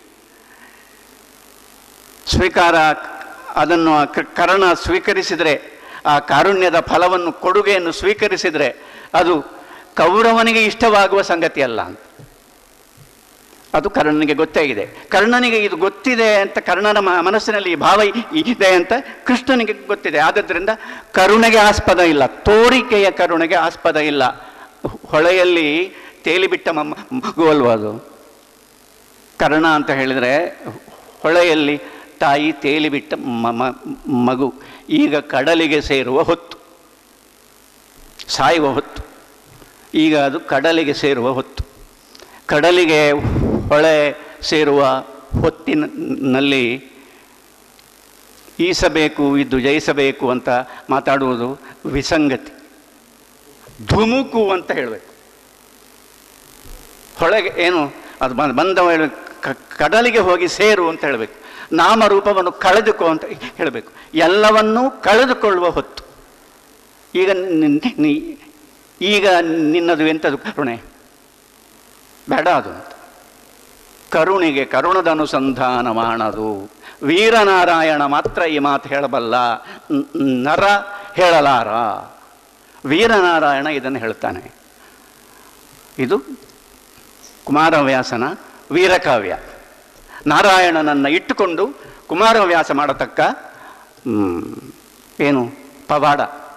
ಸ್ವೀಕಾರ ಅದನ್ನು ಕರ್ಣ ಸ್ವೀಕರಿಸಿದರೆ, ಆ ಕಾರುಣ್ಯದ ಫಲವನ್ನು ಕೊಡುಗೆಯನ್ನು ಸ್ವೀಕರಿಸಿದರೆ ಅದು ಕೌರವನಿಗೆ ಇಷ್ಟವಾಗುವ ಸಂಗತಿ ಅಲ್ಲ ಅಂತ. ಅದು ಕರ್ಣನಿಗೆ ಗೊತ್ತೇ ಇದೆ. ಕರ್ಣನಿಗೆ ಇದು ಗೊತ್ತಿದೆ ಅಂತ, ಕರ್ಣನ ಮನಸ್ಸಿನಲ್ಲಿ ಈ ಭಾವ ಇದೆ ಅಂತ ಕೃಷ್ಣನಿಗೆ ಗೊತ್ತಿದೆ. ಆದದ್ದರಿಂದ ಕರುಣೆಗೆ ಆಸ್ಪದ ಇಲ್ಲ, ತೋರಿಕೆಯ ಕರುಣೆಗೆ ಆಸ್ಪದ ಇಲ್ಲ. ಹೊಳೆಯಲ್ಲಿ ತೇಲಿಬಿಟ್ಟ ಮಗು ಅಲ್ವಾ ಅದು ಕರ್ಣ ಅಂತ ಹೇಳಿದರೆ? ಹೊಳೆಯಲ್ಲಿ ತಾಯಿ ತೇಲಿಬಿಟ್ಟ ಮಗು ಈಗ ಕಡಲಿಗೆ ಸೇರುವ ಹೊತ್ತು, ಸಾಯುವ ಹೊತ್ತು, ಈಗ ಅದು ಕಡಲಿಗೆ ಸೇರುವ ಹೊತ್ತು. ಕಡಲಿಗೆ ಹೊಳೆ ಸೇರುವ ಹೊತ್ತಿನಲ್ಲಿ ಈಸಬೇಕು, ಇದು ಜಯಿಸಬೇಕು ಅಂತ ಮಾತಾಡುವುದು ವಿಸಂಗತಿ. ಧುಮುಕು ಅಂತ ಹೇಳಬೇಕು. ಹೊಳೆಗೆ ಏನು ಅದು ಬಂದ ಬಂದ ಕಡಲಿಗೆ ಹೋಗಿ ಸೇರು ಅಂತ ಹೇಳಬೇಕು. ನಾಮರೂಪವನ್ನು ಕಳೆದುಕೋ ಅಂತ ಹೇಳಬೇಕು. ಎಲ್ಲವನ್ನೂ ಕಳೆದುಕೊಳ್ಳುವ ಹೊತ್ತು. ಈಗ ಈಗ ನಿನ್ನದು ಎಂಥದ್ದು ಕರುಣೆ? ಬೇಡ ಅದು ಅಂತ. ಕರುಣಿಗೆ ಕರುಣದ ಅನುಸಂಧಾನ ಮಾಡದು. ವೀರನಾರಾಯಣ ಮಾತ್ರ ಈ ಮಾತು ಹೇಳಬಲ್ಲ, ನರ ಹೇಳಲಾರ. ವೀರನಾರಾಯಣ ಇದನ್ನು ಹೇಳ್ತಾನೆ. ಇದು ಕುಮಾರವ್ಯಾಸನ ವೀರಕಾವ್ಯ. ನಾರಾಯಣನನ್ನು ಇಟ್ಟುಕೊಂಡು ಕುಮಾರವ್ಯಾಸ ಮಾಡತಕ್ಕ ಏನು ಪವಾಡ.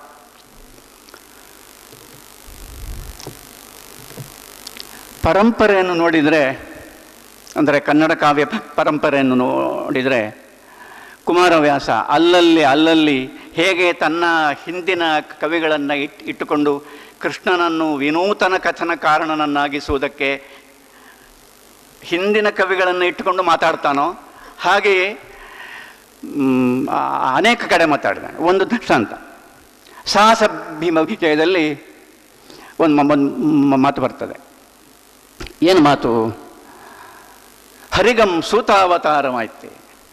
ಪರಂಪರೆಯನ್ನು ನೋಡಿದರೆ, ಅಂದರೆ ಕನ್ನಡ ಕಾವ್ಯ ಪರಂಪರೆಯನ್ನು ನೋಡಿದರೆ, ಕುಮಾರವ್ಯಾಸ ಅಲ್ಲಲ್ಲಿ ಅಲ್ಲಲ್ಲಿ ಹೇಗೆ ತನ್ನ ಹಿಂದಿನ ಕವಿಗಳನ್ನು ಇಟ್ ಇಟ್ಟುಕೊಂಡು ಕೃಷ್ಣನನ್ನು ವಿನೂತನ ಕಥನ ಕಾರಣನನ್ನಾಗಿಸುವುದಕ್ಕೆ ಹಿಂದಿನ ಕವಿಗಳನ್ನು ಇಟ್ಟುಕೊಂಡು ಮಾತಾಡ್ತಾನೋ, ಹಾಗೆಯೇ ಅನೇಕ ಕಡೆ ಮಾತಾಡಿದ್ದಾನೆ. ಒಂದು ದೃಷ್ಟಾಂತ, ಸಾಹಸ ಭೀಮ ವಿಜಯದಲ್ಲಿ ಒಂದು ಮಾತು ಬರ್ತದೆ. ಏನು ಮಾತು? ಹರಿಗಂ ಸೂತಾವತಾರಮಾಯ್ತೆ.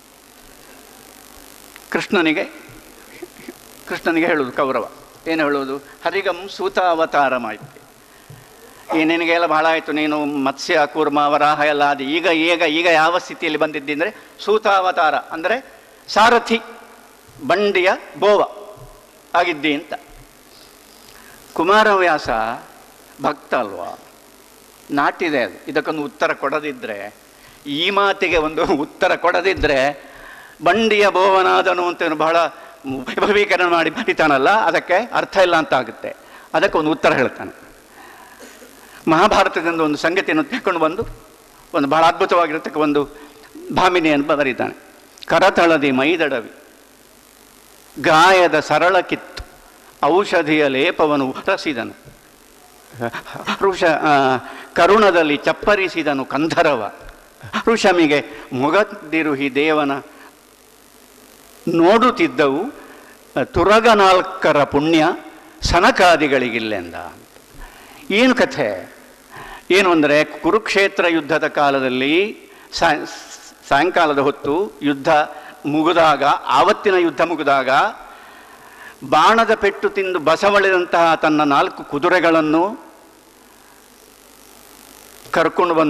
ಕೃಷ್ಣನಿಗೆ ಕೃಷ್ಣನಿಗೆ ಹೇಳುವುದು ಕೌರವ. ಏನು ಹೇಳುವುದು? ಹರಿಗಂ ಸೂತಾವತಾರಮಾಯ್ತೆ. ಈ ನಿನಗೆಲ್ಲ ಬಹಳ ಆಯಿತು, ನೀನು ಮತ್ಸ್ಯ ಕೂರ್ಮ ವರಾಹ ಎಲ್ಲ ಅದು ಈಗ ಈಗ ಈಗ ಯಾವ ಸ್ಥಿತಿಯಲ್ಲಿ ಬಂದಿದ್ದಿ ಅಂದರೆ ಸೂತಾವತಾರ ಅಂದರೆ ಸಾರಥಿ, ಬಂಡಿಯ ಬೋವ ಆಗಿದ್ದಿ ಅಂತ. ಕುಮಾರವ್ಯಾಸ ಭಕ್ತ ಅಲ್ವಾ, ನಾಟಿದೆ ಅದು. ಇದಕ್ಕೊಂದು ಉತ್ತರ ಕೊಡದಿದ್ದರೆ, ಈ ಮಾತಿಗೆ ಒಂದು ಉತ್ತರ ಕೊಡದಿದ್ದರೆ, ಬಂಡಿಯ ಬೋವನಾದನು ಅಂತ ಬಹಳ ವೈಭವೀಕರಣ ಮಾಡಿ ಬರೀತಾನಲ್ಲ, ಅದಕ್ಕೆ ಅರ್ಥ ಇಲ್ಲ ಅಂತ ಆಗುತ್ತೆ. ಅದಕ್ಕೆ ಒಂದು ಉತ್ತರ ಹೇಳ್ತಾನೆ. ಮಹಾಭಾರತದಿಂದ ಒಂದು ಸಂಗತಿಯನ್ನು ತೆಕ್ಕೊಂಡು ಬಂದು ಒಂದು ಬಹಳ ಅದ್ಭುತವಾಗಿರತಕ್ಕ ಒಂದು ಭಾಮಿನಿಯನ್ನು ಬರೀತಾನೆ. ಕರತಳದಿ ಮೈದಡವಿ ಗಾಯದ ಸರಳ ಕಿತ್ತು ಔಷಧಿಯ ಲೇಪವನ್ನು ಹೊರಸಿದನು. ಋಷ ಕರುಣದಲ್ಲಿ ಚಪ್ಪರಿಸಿದನು ಕಂಧರವ. ಋಷಮಿಗೆ ಮೊಗದಿರುಹಿ ದೇವನ ನೋಡುತ್ತಿದ್ದವು ತುರಗ ನಾಲ್ಕರ ಪುಣ್ಯ ಸನಕಾದಿಗಳಿಗಿಲ್ಲೆಂದ. ಏನು ಕಥೆ? ಏನು ಅಂದರೆ, ಕುರುಕ್ಷೇತ್ರ ಯುದ್ಧದ ಕಾಲದಲ್ಲಿ ಸಾಯಂಕಾಲದ ಹೊತ್ತು ಯುದ್ಧ ಮುಗಿದಾಗ, ಆವತ್ತಿನ ಯುದ್ಧ ಮುಗಿದಾಗ ಬಾಣದ ಪೆಟ್ಟು ತಿಂದು ಬಸವಳಿದಂತಹ ತನ್ನ ನಾಲ್ಕು ಕುದುರೆಗಳನ್ನು ಕರ್ಕೊಂಡು ಬಂದು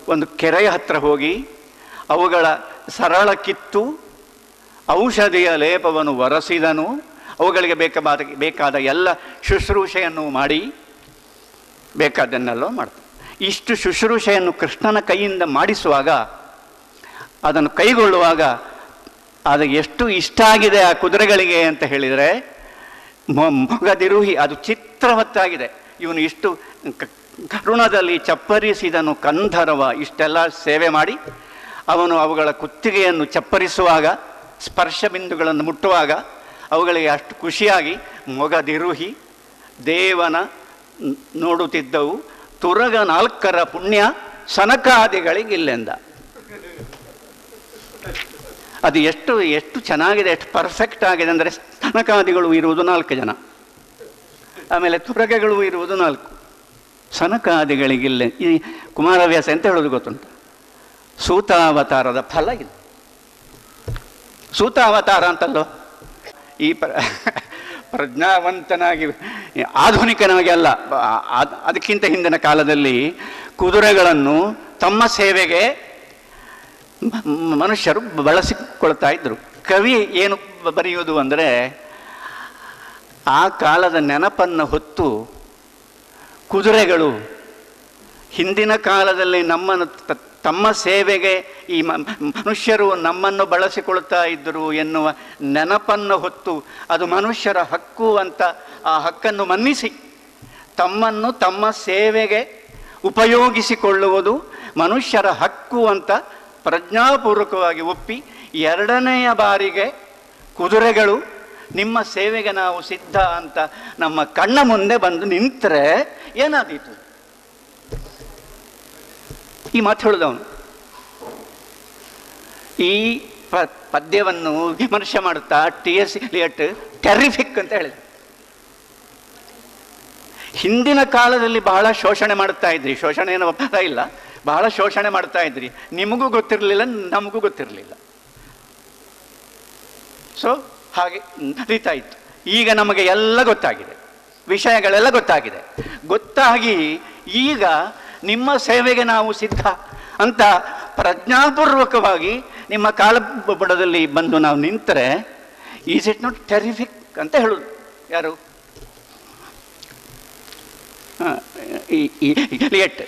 ಒಂದು ಕೆರೆಯ ಹತ್ತಿರ ಹೋಗಿ ಅವುಗಳ ಸರಳ ಕಿತ್ತು ಔಷಧಿಯ ಲೇಪವನ್ನು ಒರೆಸಿದನು. ಅವುಗಳಿಗೆ ಬೇಕಾದ ಬೇಕಾದ ಎಲ್ಲ ಶುಶ್ರೂಷೆಯನ್ನು ಮಾಡಿ ಬೇಕಾದನ್ನೆಲ್ಲ ಮಾಡ್ತಾನೆ. ಇಷ್ಟು ಶುಶ್ರೂಷೆಯನ್ನು ಕೃಷ್ಣನ ಕೈಯಿಂದ ಮಾಡಿಸುವಾಗ, ಅದನ್ನು ಕೈಗೊಳ್ಳುವಾಗ ಅದು ಎಷ್ಟು ಇಷ್ಟ ಆಗಿದೆ ಆ ಕುದುರೆಗಳಿಗೆ ಅಂತ ಹೇಳಿದರೆ, ಮೊಗದಿರುಹಿ ಅದು ಚಿತ್ರವತ್ತಾಗಿದೆ. ಇವನು ಇಷ್ಟು ಕರುಣದಲ್ಲಿ ಚಪ್ಪರಿಸಿದನು ಕಂಧರವ. ಇಷ್ಟೆಲ್ಲ ಸೇವೆ ಮಾಡಿ ಅವನು ಅವುಗಳ ಕುತ್ತಿಗೆಯನ್ನು ಚಪ್ಪರಿಸುವಾಗ, ಸ್ಪರ್ಶ ಬಿಂದುಗಳನ್ನು ಮುಟ್ಟುವಾಗ ಅವುಗಳಿಗೆ ಅಷ್ಟು ಖುಷಿಯಾಗಿ ಮೊಗದಿರುಹಿ ದೇವನ ನೋಡುತ್ತಿದ್ದವು. ತುರಗ ನಾಲ್ಕರ ಪುಣ್ಯ ಸನಕಾದಿಗಳಿಗಿಲ್ಲೆಂದ. ಅದು ಎಷ್ಟು ಎಷ್ಟು ಚೆನ್ನಾಗಿದೆ, ಎಷ್ಟು ಪರ್ಫೆಕ್ಟ್ ಆಗಿದೆ ಅಂದರೆ, ಸನಕಾದಿಗಳು ಇರುವುದು ನಾಲ್ಕು ಜನ, ಆಮೇಲೆ ತುರಗಗಳು ಇರುವುದು ನಾಲ್ಕು, ಸನಕಾದಿಗಳಿಗಿಲ್ಲ. ಈ ಕುಮಾರವ್ಯಾಸ ಅಂತ ಹೇಳೋದು ಗೊತ್ತುಂಟು? ಸೂತಾವತಾರದ ಫಲ ಇದು. ಸೂತಾವತಾರ ಅಂತಲ್ಲೋ, ಈ ಪ್ರ ಪ್ರಜ್ಞಾವಂತನಾಗಿ ಆಧುನಿಕನಾಗಿ ಅಲ್ಲ, ಅದಕ್ಕಿಂತ ಹಿಂದಿನ ಕಾಲದಲ್ಲಿ ಕುದುರೆಗಳನ್ನು ತಮ್ಮ ಸೇವೆಗೆ ಮನುಷ್ಯರು ಬಳಸಿಕೊಳ್ತಾ ಇದ್ದರು. ಕವಿ ಏನು ಬರೆಯುವುದು ಅಂದರೆ, ಆ ಕಾಲದ ನೆನಪನ್ನು ಹೊತ್ತು ಕುದುರೆಗಳು ಹಿಂದಿನ ಕಾಲದಲ್ಲಿ ನಮ್ಮನ್ನು ತಮ್ಮ ಸೇವೆಗೆ ಈ ಮನುಷ್ಯರು ನಮ್ಮನ್ನು ಬಳಸಿಕೊಳ್ತಾ ಇದ್ದರು ಎನ್ನುವ ನೆನಪನ್ನು ಹೊತ್ತು, ಅದು ಮನುಷ್ಯರ ಹಕ್ಕು ಅಂತ ಆ ಹಕ್ಕನ್ನು ಮನ್ನಿಸಿ ತಮ್ಮನ್ನು ತಮ್ಮ ಸೇವೆಗೆ ಉಪಯೋಗಿಸಿಕೊಳ್ಳುವುದು ಮನುಷ್ಯರ ಹಕ್ಕು ಅಂತ ಪ್ರಜ್ಞಾಪೂರ್ವಕವಾಗಿ ಒಪ್ಪಿ, ಎರಡನೆಯ ಬಾರಿಗೆ ಕುದುರೆಗಳು ನಿಮ್ಮ ಸೇವೆಗೆ ನಾವು ಸಿದ್ಧ ಅಂತ ನಮ್ಮ ಕಣ್ಣ ಮುಂದೆ ಬಂದು ನಿಂತರೆ ಏನಾದೀತು? ಈ ಮಾತು ಹೇಳಿದವನು. ಈ ಪ ಪದ್ಯವನ್ನು ವಿಮರ್ಶೆ ಮಾಡುತ್ತಾ ಟಿ ಎಸ್ ಎಲಿಯಟ್ ಟೆರಿಫಿಕ್ ಅಂತ ಹೇಳಿದ. ಹಿಂದಿನ ಕಾಲದಲ್ಲಿ ಬಹಳ ಶೋಷಣೆ ಮಾಡ್ತಾ ಇದ್ರಿ, ಶೋಷಣೆ ಏನೋ ಒಪ್ಪದ ಇಲ್ಲ, ಬಹಳ ಶೋಷಣೆ ಮಾಡ್ತಾ ಇದ್ರಿ, ನಿಮಗೂ ಗೊತ್ತಿರಲಿಲ್ಲ, ನಮಗೂ ಗೊತ್ತಿರಲಿಲ್ಲ. ಸೊ ಹಾಗೆ ನಡೀತಾ ಇತ್ತು. ಈಗ ನಮಗೆ ಎಲ್ಲ ಗೊತ್ತಾಗಿದೆ, ವಿಷಯಗಳೆಲ್ಲ ಗೊತ್ತಾಗಿದೆ. ಗೊತ್ತಾಗಿ ಈಗ ನಿಮ್ಮ ಸೇವೆಗೆ ನಾವು ಸಿದ್ಧ ಅಂತ ಪ್ರಜ್ಞಾಪೂರ್ವಕವಾಗಿ ನಿಮ್ಮ ಕಾಲಬುಡದಲ್ಲಿ ಬಂದು ನಾವು ನಿಂತರೆ, ಈಸ್ ಇಟ್ ನಾಟ್ ಟೆರಿಫಿಕ್ ಅಂತ ಹೇಳೋದು ಯಾರು? ಎಲಿಯಟ್.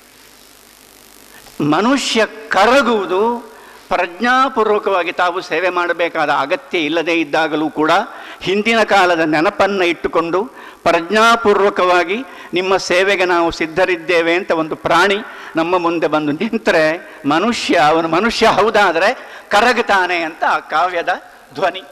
ಮನುಷ್ಯ ಕರಗುವುದು ಪ್ರಜ್ಞಾಪೂರ್ವಕವಾಗಿ ತಾವು ಸೇವೆ ಮಾಡಬೇಕಾದ ಅಗತ್ಯ ಇಲ್ಲದೇ ಇದ್ದಾಗಲೂ ಕೂಡ ಹಿಂದಿನ ಕಾಲದ ನೆನಪನ್ನು ಇಟ್ಟುಕೊಂಡು ಪ್ರಜ್ಞಾಪೂರ್ವಕವಾಗಿ ನಿಮ್ಮ ಸೇವೆಗೆ ನಾವು ಸಿದ್ಧರಿದ್ದೇವೆ ಅಂತ ಒಂದು ಪ್ರಾಣಿ ನಮ್ಮ ಮುಂದೆ ಬಂದು ನಿಂತರೆ, ಮನುಷ್ಯ ಅವನು ಮನುಷ್ಯ ಹೌದಾದರೆ ಕರಗುತ್ತಾನೆ ಅಂತ ಆ ಕಾವ್ಯದ ಧ್ವನಿ.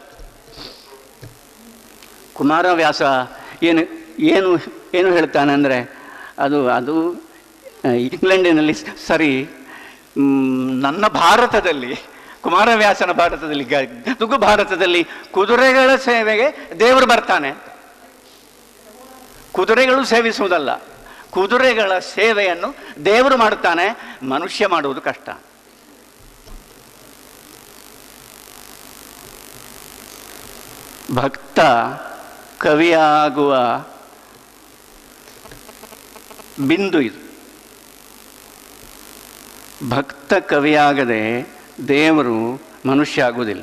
ಕುಮಾರವ್ಯಾಸ ಏನು ಏನು ಏನು ಹೇಳ್ತಾನೆ ಅಂದರೆ, ಅದು ಅದು ಇಂಗ್ಲೆಂಡಿನಲ್ಲಿ ಸರಿ, ನನ್ನ ಭಾರತದಲ್ಲಿ, ಕುಮಾರವ್ಯಾಸನ ಭಾರತದಲ್ಲಿ, ಗದುಗು ಭಾರತದಲ್ಲಿ ಕುದುರೆಗಳ ಸೇವೆಗೆ ದೇವರು ಬರ್ತಾನೆ. ಕುದುರೆಗಳು ಸೇವಿಸುವುದಲ್ಲ, ಕುದುರೆಗಳ ಸೇವೆಯನ್ನು ದೇವರು ಮಾಡುತ್ತಾನೆ, ಮನುಷ್ಯ ಮಾಡುವುದು ಕಷ್ಟ. ಭಕ್ತ ಕವಿಯಾಗುವ ಬಿಂದು ಇದು. ಭಕ್ತ ಕವಿಯಾಗದೆ ದೇವರು ಮನುಷ್ಯ ಆಗುವುದಿಲ್ಲ.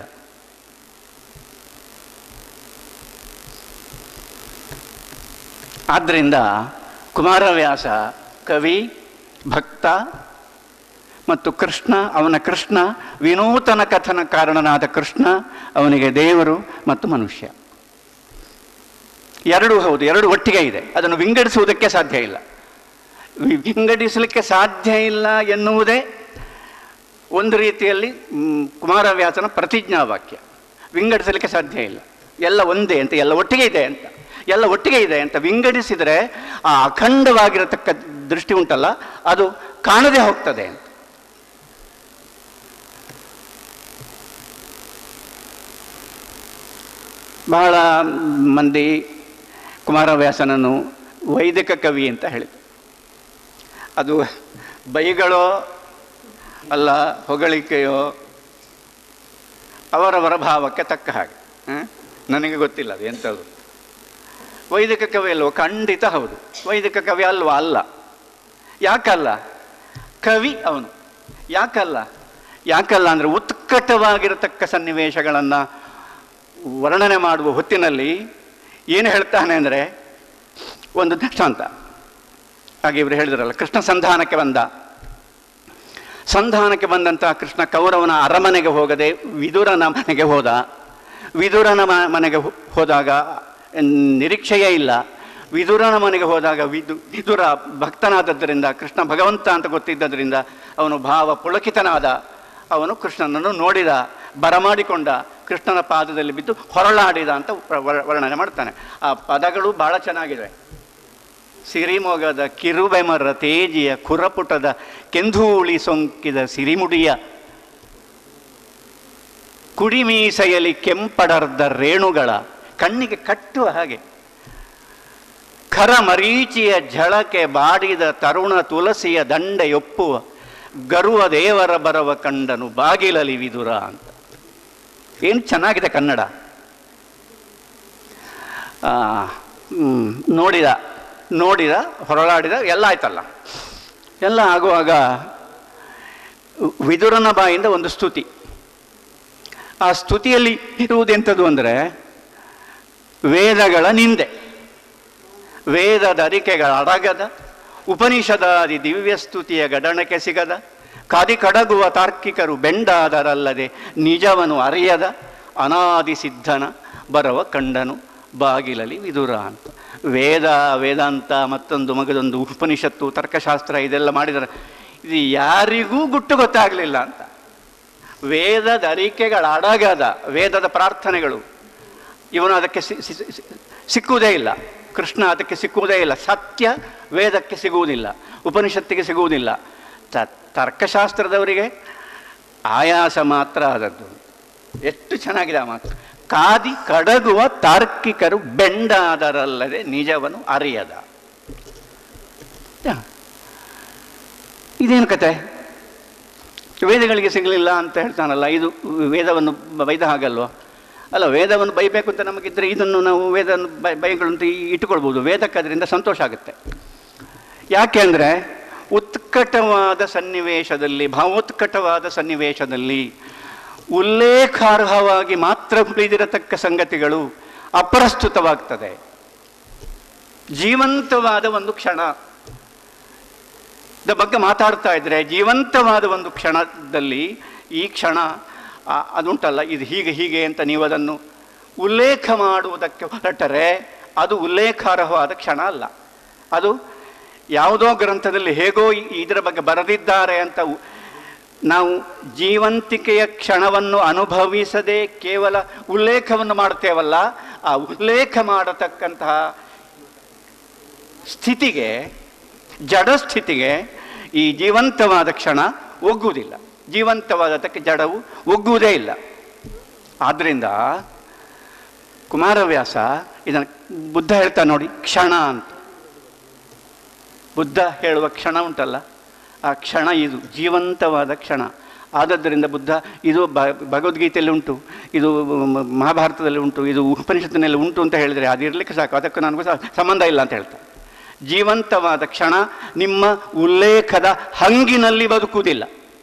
ಆದ್ದರಿಂದ ಕುಮಾರವ್ಯಾಸ ಕವಿ, ಭಕ್ತ ಮತ್ತು ಕೃಷ್ಣ, ಅವನ ಕೃಷ್ಣ ವಿನೂತನ ಕಥನ ಕಾರಣನಾದ ಕೃಷ್ಣ, ಅವನಿಗೆ ದೇವರು ಮತ್ತು ಮನುಷ್ಯ ಎರಡೂ ಹೌದು, ಎರಡು ಒಟ್ಟಿಗೆ ಇದೆ. ಅದನ್ನು ವಿಂಗಡಿಸುವುದಕ್ಕೆ ಸಾಧ್ಯ ಇಲ್ಲ. ವಿಂಗಡಿಸಲಿಕ್ಕೆ ಸಾಧ್ಯ ಇಲ್ಲ ಎನ್ನುವುದೇ ಒಂದು ರೀತಿಯಲ್ಲಿ ಕುಮಾರವ್ಯಾಸನ ಪ್ರತಿಜ್ಞಾವಾಕ್ಯ. ವಿಂಗಡಿಸಲಿಕ್ಕೆ ಸಾಧ್ಯ ಇಲ್ಲ, ಎಲ್ಲ ಒಂದೇ ಅಂತ, ಎಲ್ಲ ಒಟ್ಟಿಗೆ ಇದೆ ಅಂತ, ಎಲ್ಲ ಒಟ್ಟಿಗೆ ಇದೆ ಅಂತ ವಿಂಗಡಿಸಿದರೆ ಆ ಅಖಂಡವಾಗಿರತಕ್ಕ ದೃಷ್ಟಿ ಉಂಟಲ್ಲ, ಅದು ಕಾಣದೇ ಹೋಗ್ತದೆ ಅಂತ. ಬಹಳ ಮಂದಿ ಕುಮಾರವ್ಯಾಸನನ್ನು ವೈದಿಕ ಕವಿ ಅಂತ ಹೇಳಿದರು. ಅದು ಬೈಗಳೋ ಅಲ್ಲ ಹೊಗಳಿಕೆಯೋ, ಅವರವರ ಭಾವಕ್ಕೆ ತಕ್ಕ ಹಾಗೆ. ನನಗೆ ಗೊತ್ತಿಲ್ಲ ಅದು ಎಂಥದ್ದು. ವೈದಿಕ ಕವಿ ಅಲ್ವೋ? ಖಂಡಿತ ಹೌದು, ವೈದಿಕ ಕವಿ ಅಲ್ವಾ? ಅಲ್ಲ. ಯಾಕಲ್ಲ? ಕವಿ ಅವನು. ಯಾಕಲ್ಲ ಯಾಕಲ್ಲ ಅಂದರೆ ಉತ್ಕಟವಾಗಿರತಕ್ಕ ಸನ್ನಿವೇಶಗಳನ್ನು ವರ್ಣನೆ ಮಾಡುವ ಹೊತ್ತಿನಲ್ಲಿ ಏನು ಹೇಳ್ತಾನೆ ಅಂದರೆ, ಒಂದು ದೃಷ್ಟಾಂತ. ಹಾಗೆ ಇವರು ಹೇಳಿದ್ರಲ್ಲ, ಕೃಷ್ಣ ಸಂಧಾನಕ್ಕೆ ಬಂದ. ಸಂಧಾನಕ್ಕೆ ಬಂದಂತಹ ಕೃಷ್ಣ ಕೌರವನ ಅರಮನೆಗೆ ಹೋಗದೆ ವಿದುರನ ಮನೆಗೆ ಹೋದ. ವಿದುರನ ಮನೆಗೆ ಹೋದಾಗ ನಿರೀಕ್ಷೆಯೇ ಇಲ್ಲ. ವಿದುರನ ಮನೆಗೆ ಹೋದಾಗ ವಿದು ವಿದುರ ಭಕ್ತನಾದದ್ದರಿಂದ, ಕೃಷ್ಣ ಭಗವಂತ ಅಂತ ಗೊತ್ತಿದ್ದರಿಂದ ಅವನು ಭಾವ ಪುಳಕಿತನಾದ. ಅವನು ಕೃಷ್ಣನನ್ನು ನೋಡಿದ, ಬರಮಾಡಿಕೊಂಡ, ಕೃಷ್ಣನ ಪಾದದಲ್ಲಿ ಬಿದ್ದು ಹೊರಳಾಡಿದ ಅಂತ ವರ್ಣನೆ ಮಾಡ್ತಾನೆ. ಆ ಪದಗಳು ಭಾಳ ಚೆನ್ನಾಗಿದೆ. ಸಿರಿಮೊಗದ ಕಿರುಬೆಮರ ತೇಜಿಯ ಕುರಪುಟದ ಕೆಂಧೂಳಿ ಸೊಂಕಿದ ಸಿರಿಮುಡಿಯ ಕುಡಿಮೀಸೆಯಲ್ಲಿ ಕೆಂಪಡರ್ದ ರೇಣುಗಳ ಕಣ್ಣಿಗೆ ಕಟ್ಟುವ ಹಾಗೆ ಖರ ಮರೀಚಿಯ ಝಳಕೆ ಬಾಡಿದ ತರುಣ ತುಳಸಿಯ ದಂಡೆಯೊಪ್ಪುವ ಗರುವ ದೇವರ ಬರವ ಕಂಡನು ಬಾಗಿಲಲಿ ವಿದುರ ಅಂತ. ಏನು ಚೆನ್ನಾಗಿದೆ ಕನ್ನಡ. ನೋಡಿದ ನೋಡಿದ ಹೊರಳಾಡಿದ ಎಲ್ಲ ಆಯ್ತಲ್ಲ. ಎಲ್ಲ ಆಗುವಾಗ ವಿದುರನ ಬಾಯಿಂದ ಒಂದು ಸ್ತುತಿ. ಆ ಸ್ತುತಿಯಲ್ಲಿ ಇರುವುದೆಂಥದ್ದು ಅಂದರೆ ವೇದಗಳ ನಿಂದೆ, ವೇದದ ಅರಿಕೆಗಳ ಅಡಗದ, ಉಪನಿಷದಾದಿ ದಿವ್ಯ ಸ್ತುತಿಯ ಗಡಣಕ್ಕೆ ಸಿಗದ, ಕಾದಿ ಕಡಗುವ ತಾರ್ಕಿಕರು ಬೆಂಡಾದರಲ್ಲದೆ ನಿಜವನು ಅರಿಯದ ಅನಾದಿ ಸಿದ್ಧನ ಬರವ ಕಂಡನು ಬಾಗಿಲಲಿ ವಿದುರ ಅಂತ. ವೇದ, ವೇದಾಂತ, ಮತ್ತೊಂದು ಮಗದೊಂದು ಉಪನಿಷತ್ತು, ತರ್ಕಶಾಸ್ತ್ರ ಇದೆಲ್ಲ ಮಾಡಿದರೆ ಇದು ಯಾರಿಗೂ ಗುಟ್ಟು ಗೊತ್ತಾಗಲಿಲ್ಲ ಅಂತ. ವೇದದ ಅರಿಕೆಗಳ ಅಡಗದ, ವೇದದ ಪ್ರಾರ್ಥನೆಗಳು, ಇವನು ಅದಕ್ಕೆ ಸಿಕ್ಕುವುದೇ ಇಲ್ಲ. ಕೃಷ್ಣ ಅದಕ್ಕೆ ಸಿಕ್ಕುವುದೇ ಇಲ್ಲ. ಸತ್ಯ ವೇದಕ್ಕೆ ಸಿಗುವುದಿಲ್ಲ, ಉಪನಿಷತ್ತಿಗೆ ಸಿಗುವುದಿಲ್ಲ. ತ ತರ್ಕಶಾಸ್ತ್ರದವರಿಗೆ ಆಯಾಸ ಮಾತ್ರ ಆದದ್ದು. ಎಷ್ಟು ಚೆನ್ನಾಗಿದೆ ಆ ಮಾತು. ಕಾದಿ ಕಡಗುವ ತಾರ್ಕಿಕರು ಬೆಂಡಾದರಲ್ಲದೆ ನಿಜವನು ಅರಿಯದ. ಇದೇನು ಕತೆ? ವೇದಗಳಿಗೆ ಸಿಗಲಿಲ್ಲ ಅಂತ ಹೇಳ್ತಾನಲ್ಲ, ಇದು ವೇದವನ್ನು ಬೈದ ಹಾಗಲ್ವ? ಅಲ್ಲ, ವೇದವನ್ನು ಬೈಬೇಕು ಅಂತ ನಮಗಿದ್ರೆ ಇದನ್ನು ನಾವು ವೇದವನ್ನು ಬೈ ಬೈಗಳಂತ ಇಟ್ಟುಕೊಳ್ಬೋದು. ವೇದಕ್ಕೆ ಅದರಿಂದ ಸಂತೋಷ ಆಗುತ್ತೆ. ಯಾಕೆ ಅಂದರೆ ಉತ್ಕಟವಾದ ಸನ್ನಿವೇಶದಲ್ಲಿ, ಭಾವೋತ್ಕಟವಾದ ಸನ್ನಿವೇಶದಲ್ಲಿ ಉಲ್ಲೇಖಾರ್ಹವಾಗಿ ಮಾತ್ರ ಉಳಿದಿರತಕ್ಕ ಸಂಗತಿಗಳು ಅಪ್ರಸ್ತುತವಾಗ್ತದೆ. ಜೀವಂತವಾದ ಒಂದು ಕ್ಷಣದ ಬಗ್ಗೆ ಮಾತಾಡ್ತಾ ಇದ್ರೆ, ಜೀವಂತವಾದ ಒಂದು ಕ್ಷಣದಲ್ಲಿ ಈ ಕ್ಷಣ ಅದುಂಟಲ್ಲ, ಇದು ಹೀಗೆ ಹೀಗೆ ಅಂತ ನೀವು ಅದನ್ನು ಉಲ್ಲೇಖ ಮಾಡುವುದಕ್ಕೆ ಹೊರಟರೆ ಅದು ಉಲ್ಲೇಖಾರ್ಹವಾದ ಕ್ಷಣ ಅಲ್ಲ. ಅದು ಯಾವುದೋ ಗ್ರಂಥದಲ್ಲಿ ಹೇಗೋ ಇದರ ಬಗ್ಗೆ ಬರೆದಿದ್ದಾರೆ ಅಂತ ನಾವು ಜೀವಂತಿಕೆಯ ಕ್ಷಣವನ್ನು ಅನುಭವಿಸದೆ ಕೇವಲ ಉಲ್ಲೇಖವನ್ನು ಮಾಡುತ್ತೇವಲ್ಲ, ಆ ಉಲ್ಲೇಖ ಮಾಡತಕ್ಕಂತಹ ಸ್ಥಿತಿಗೆ, ಜಡ ಸ್ಥಿತಿಗೆ ಈ ಜೀವಂತವಾದ ಕ್ಷಣ ಒಗ್ಗುವುದಿಲ್ಲ. ಜೀವಂತವಾದದಕ್ಕೆ ಜಡವು ಒಗ್ಗುವುದೇ ಇಲ್ಲ. ಆದ್ದರಿಂದ ಕುಮಾರವ್ಯಾಸ ಇದನ್ನು ಬುದ್ಧ ಹೇಳ್ತಾ ನೋಡಿ, ಕ್ಷಣ ಅಂತ. ಬುದ್ಧ ಹೇಳುವ ಕ್ಷಣ ಉಂಟಲ್ಲ, ಆ ಕ್ಷಣ ಇದು ಜೀವಂತವಾದ ಕ್ಷಣ. ಆದದ್ದರಿಂದ ಬುದ್ಧ ಇದು ಭಗವದ್ಗೀತೆಯಲ್ಲಿ ಉಂಟು, ಇದು ಮಹಾಭಾರತದಲ್ಲಿ ಉಂಟು, ಇದು ಉಪನಿಷತ್ತಿನಲ್ಲಿ ಉಂಟು ಅಂತ ಹೇಳಿದರೆ ಅದಿರಲಿಕ್ಕೆ ಸಾಕು, ಅದಕ್ಕೂ ನನಗೂ ಸಂಬಂಧ ಇಲ್ಲ ಅಂತ ಹೇಳ್ತಾರೆ. ಜೀವಂತವಾದ ಕ್ಷಣ ನಿಮ್ಮ ಉಲ್ಲೇಖದ ಹಂಗಿನಲ್ಲಿ ಬದುಕುವುದಿಲ್ಲ.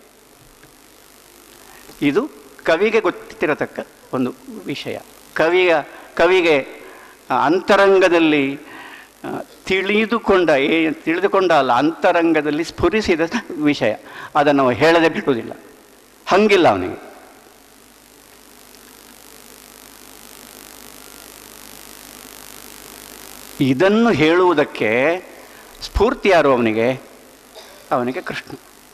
ಇದು ಕವಿಗೆ ಗೊತ್ತಿರತಕ್ಕ ಒಂದು ವಿಷಯ. ಕವಿಯ ಕವಿಗೆ ಅಂತರಂಗದಲ್ಲಿ ತಿಳಿದುಕೊಂಡ ಏ ತಿಳಿದುಕೊಂಡ ಅಲ್ಲ ಅಂತರಂಗದಲ್ಲಿ ಸ್ಫುರಿಸಿದ ವಿಷಯ. ಅದನ್ನು ನಾವು ಹೇಳದೆ ಬಿಡುವುದಿಲ್ಲ, ಹಂಗಿಲ್ಲ ಅವನಿಗೆ. ಇದನ್ನು ಹೇಳುವುದಕ್ಕೆ ಸ್ಫೂರ್ತಿ ಯಾರು ಅವನಿಗೆ? ಅವನಿಗೆ ಕೃಷ್ಣ.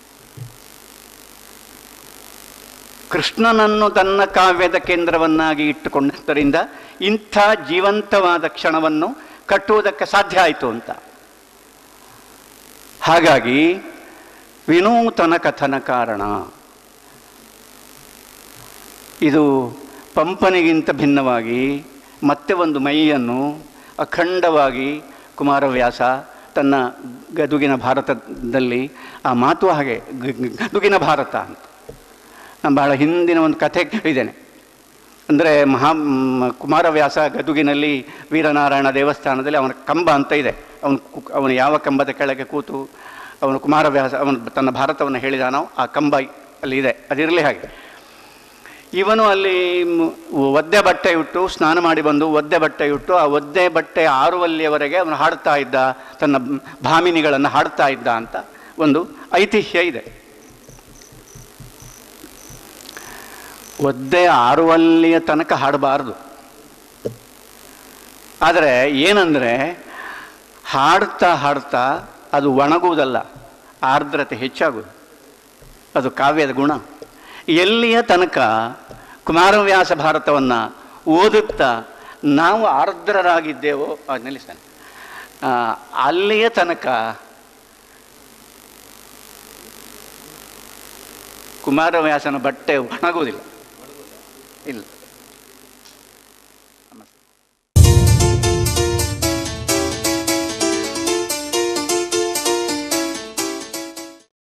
ಕೃಷ್ಣನನ್ನು ತನ್ನ ಕಾವ್ಯದ ಕೇಂದ್ರವನ್ನಾಗಿ ಇಟ್ಟುಕೊಂಡದ್ದರಿಂದ ಇಂಥ ಜೀವಂತವಾದ ಕ್ಷಣವನ್ನು ಕಟ್ಟುವುದಕ್ಕೆ ಸಾಧ್ಯ ಆಯಿತು ಅಂತ. ಹಾಗಾಗಿ ವಿನೂತನ ಕಥನ ಕಾರಣ. ಇದು ಪಂಪನಿಗಿಂತ ಭಿನ್ನವಾಗಿ ಮತ್ತೆ ಒಂದು ಮೈಯನ್ನು ಅಖಂಡವಾಗಿ ಕುಮಾರವ್ಯಾಸ ತನ್ನ ಗದುಗಿನ ಭಾರತದಲ್ಲಿ, ಆ ಮಾತು ಹಾಗೆ ಗದುಗಿನ ಭಾರತ ಅಂತ. ನಾನು ಬಹಳ ಹಿಂದಿನ ಒಂದು ಕಥೆ ಹೇಳಿದ್ದೇನೆ. ಅಂದರೆ ಮಹಾ ಕುಮಾರವ್ಯಾಸ ಗದುಗಿನಲ್ಲಿ ವೀರನಾರಾಯಣ ದೇವಸ್ಥಾನದಲ್ಲಿ ಅವನ ಕಂಬ ಅಂತ ಇದೆ. ಅವನು ಅವನು ಯಾವ ಕಂಬದ ಕೆಳಗೆ ಕೂತು ಅವನು ಕುಮಾರವ್ಯಾಸ ಅವನು ತನ್ನ ಭಾರತವನ್ನು ಹೇಳಿದಾನೋ ಆ ಕಂಬ ಅಲ್ಲಿ ಇದೆ, ಅದಿರಲಿ ಹಾಗೆ. ಇವನು ಅಲ್ಲಿ ಒದ್ದೆ ಬಟ್ಟೆ ಇಟ್ಟು ಸ್ನಾನ ಮಾಡಿ ಬಂದು ಒದ್ದೆ ಬಟ್ಟೆ ಇಟ್ಟು ಆ ಒದ್ದೆ ಬಟ್ಟೆ ಆರುವಲ್ಲಿಯವರೆಗೆ ಅವನು ಹಾಡ್ತಾ ಇದ್ದ, ತನ್ನ ಭಾಮಿನಿಗಳನ್ನು ಹಾಡ್ತಾ ಇದ್ದ ಅಂತ ಒಂದು ಐತಿಹ್ಯ ಇದೆ. ಒದ್ದೆ ಆರುವಲ್ಲಿಯ ತನಕ ಹಾಡಬಾರ್ದು. ಆದರೆ ಏನಂದರೆ ಹಾಡ್ತಾ ಹಾಡ್ತಾ ಅದು ಒಣಗುವುದಲ್ಲ, ಆರ್ದ್ರತೆ ಹೆಚ್ಚಾಗುವುದು. ಅದು ಕಾವ್ಯದ ಗುಣ. ಎಲ್ಲಿಯ ತನಕ ಕುಮಾರವ್ಯಾಸ ಭಾರತವನ್ನು ಓದುತ್ತಾ ನಾವು ಆರ್ದ್ರರಾಗಿದ್ದೇವೋ ಅದು ನಿಲ್ಲಿಸ್ತಾನೆ, ಅಲ್ಲಿಯ ತನಕ ಕುಮಾರವ್ಯಾಸನ ಬಟ್ಟೆ ಒಣಗುವುದಿಲ್ಲ. ಇಲ್ಲ.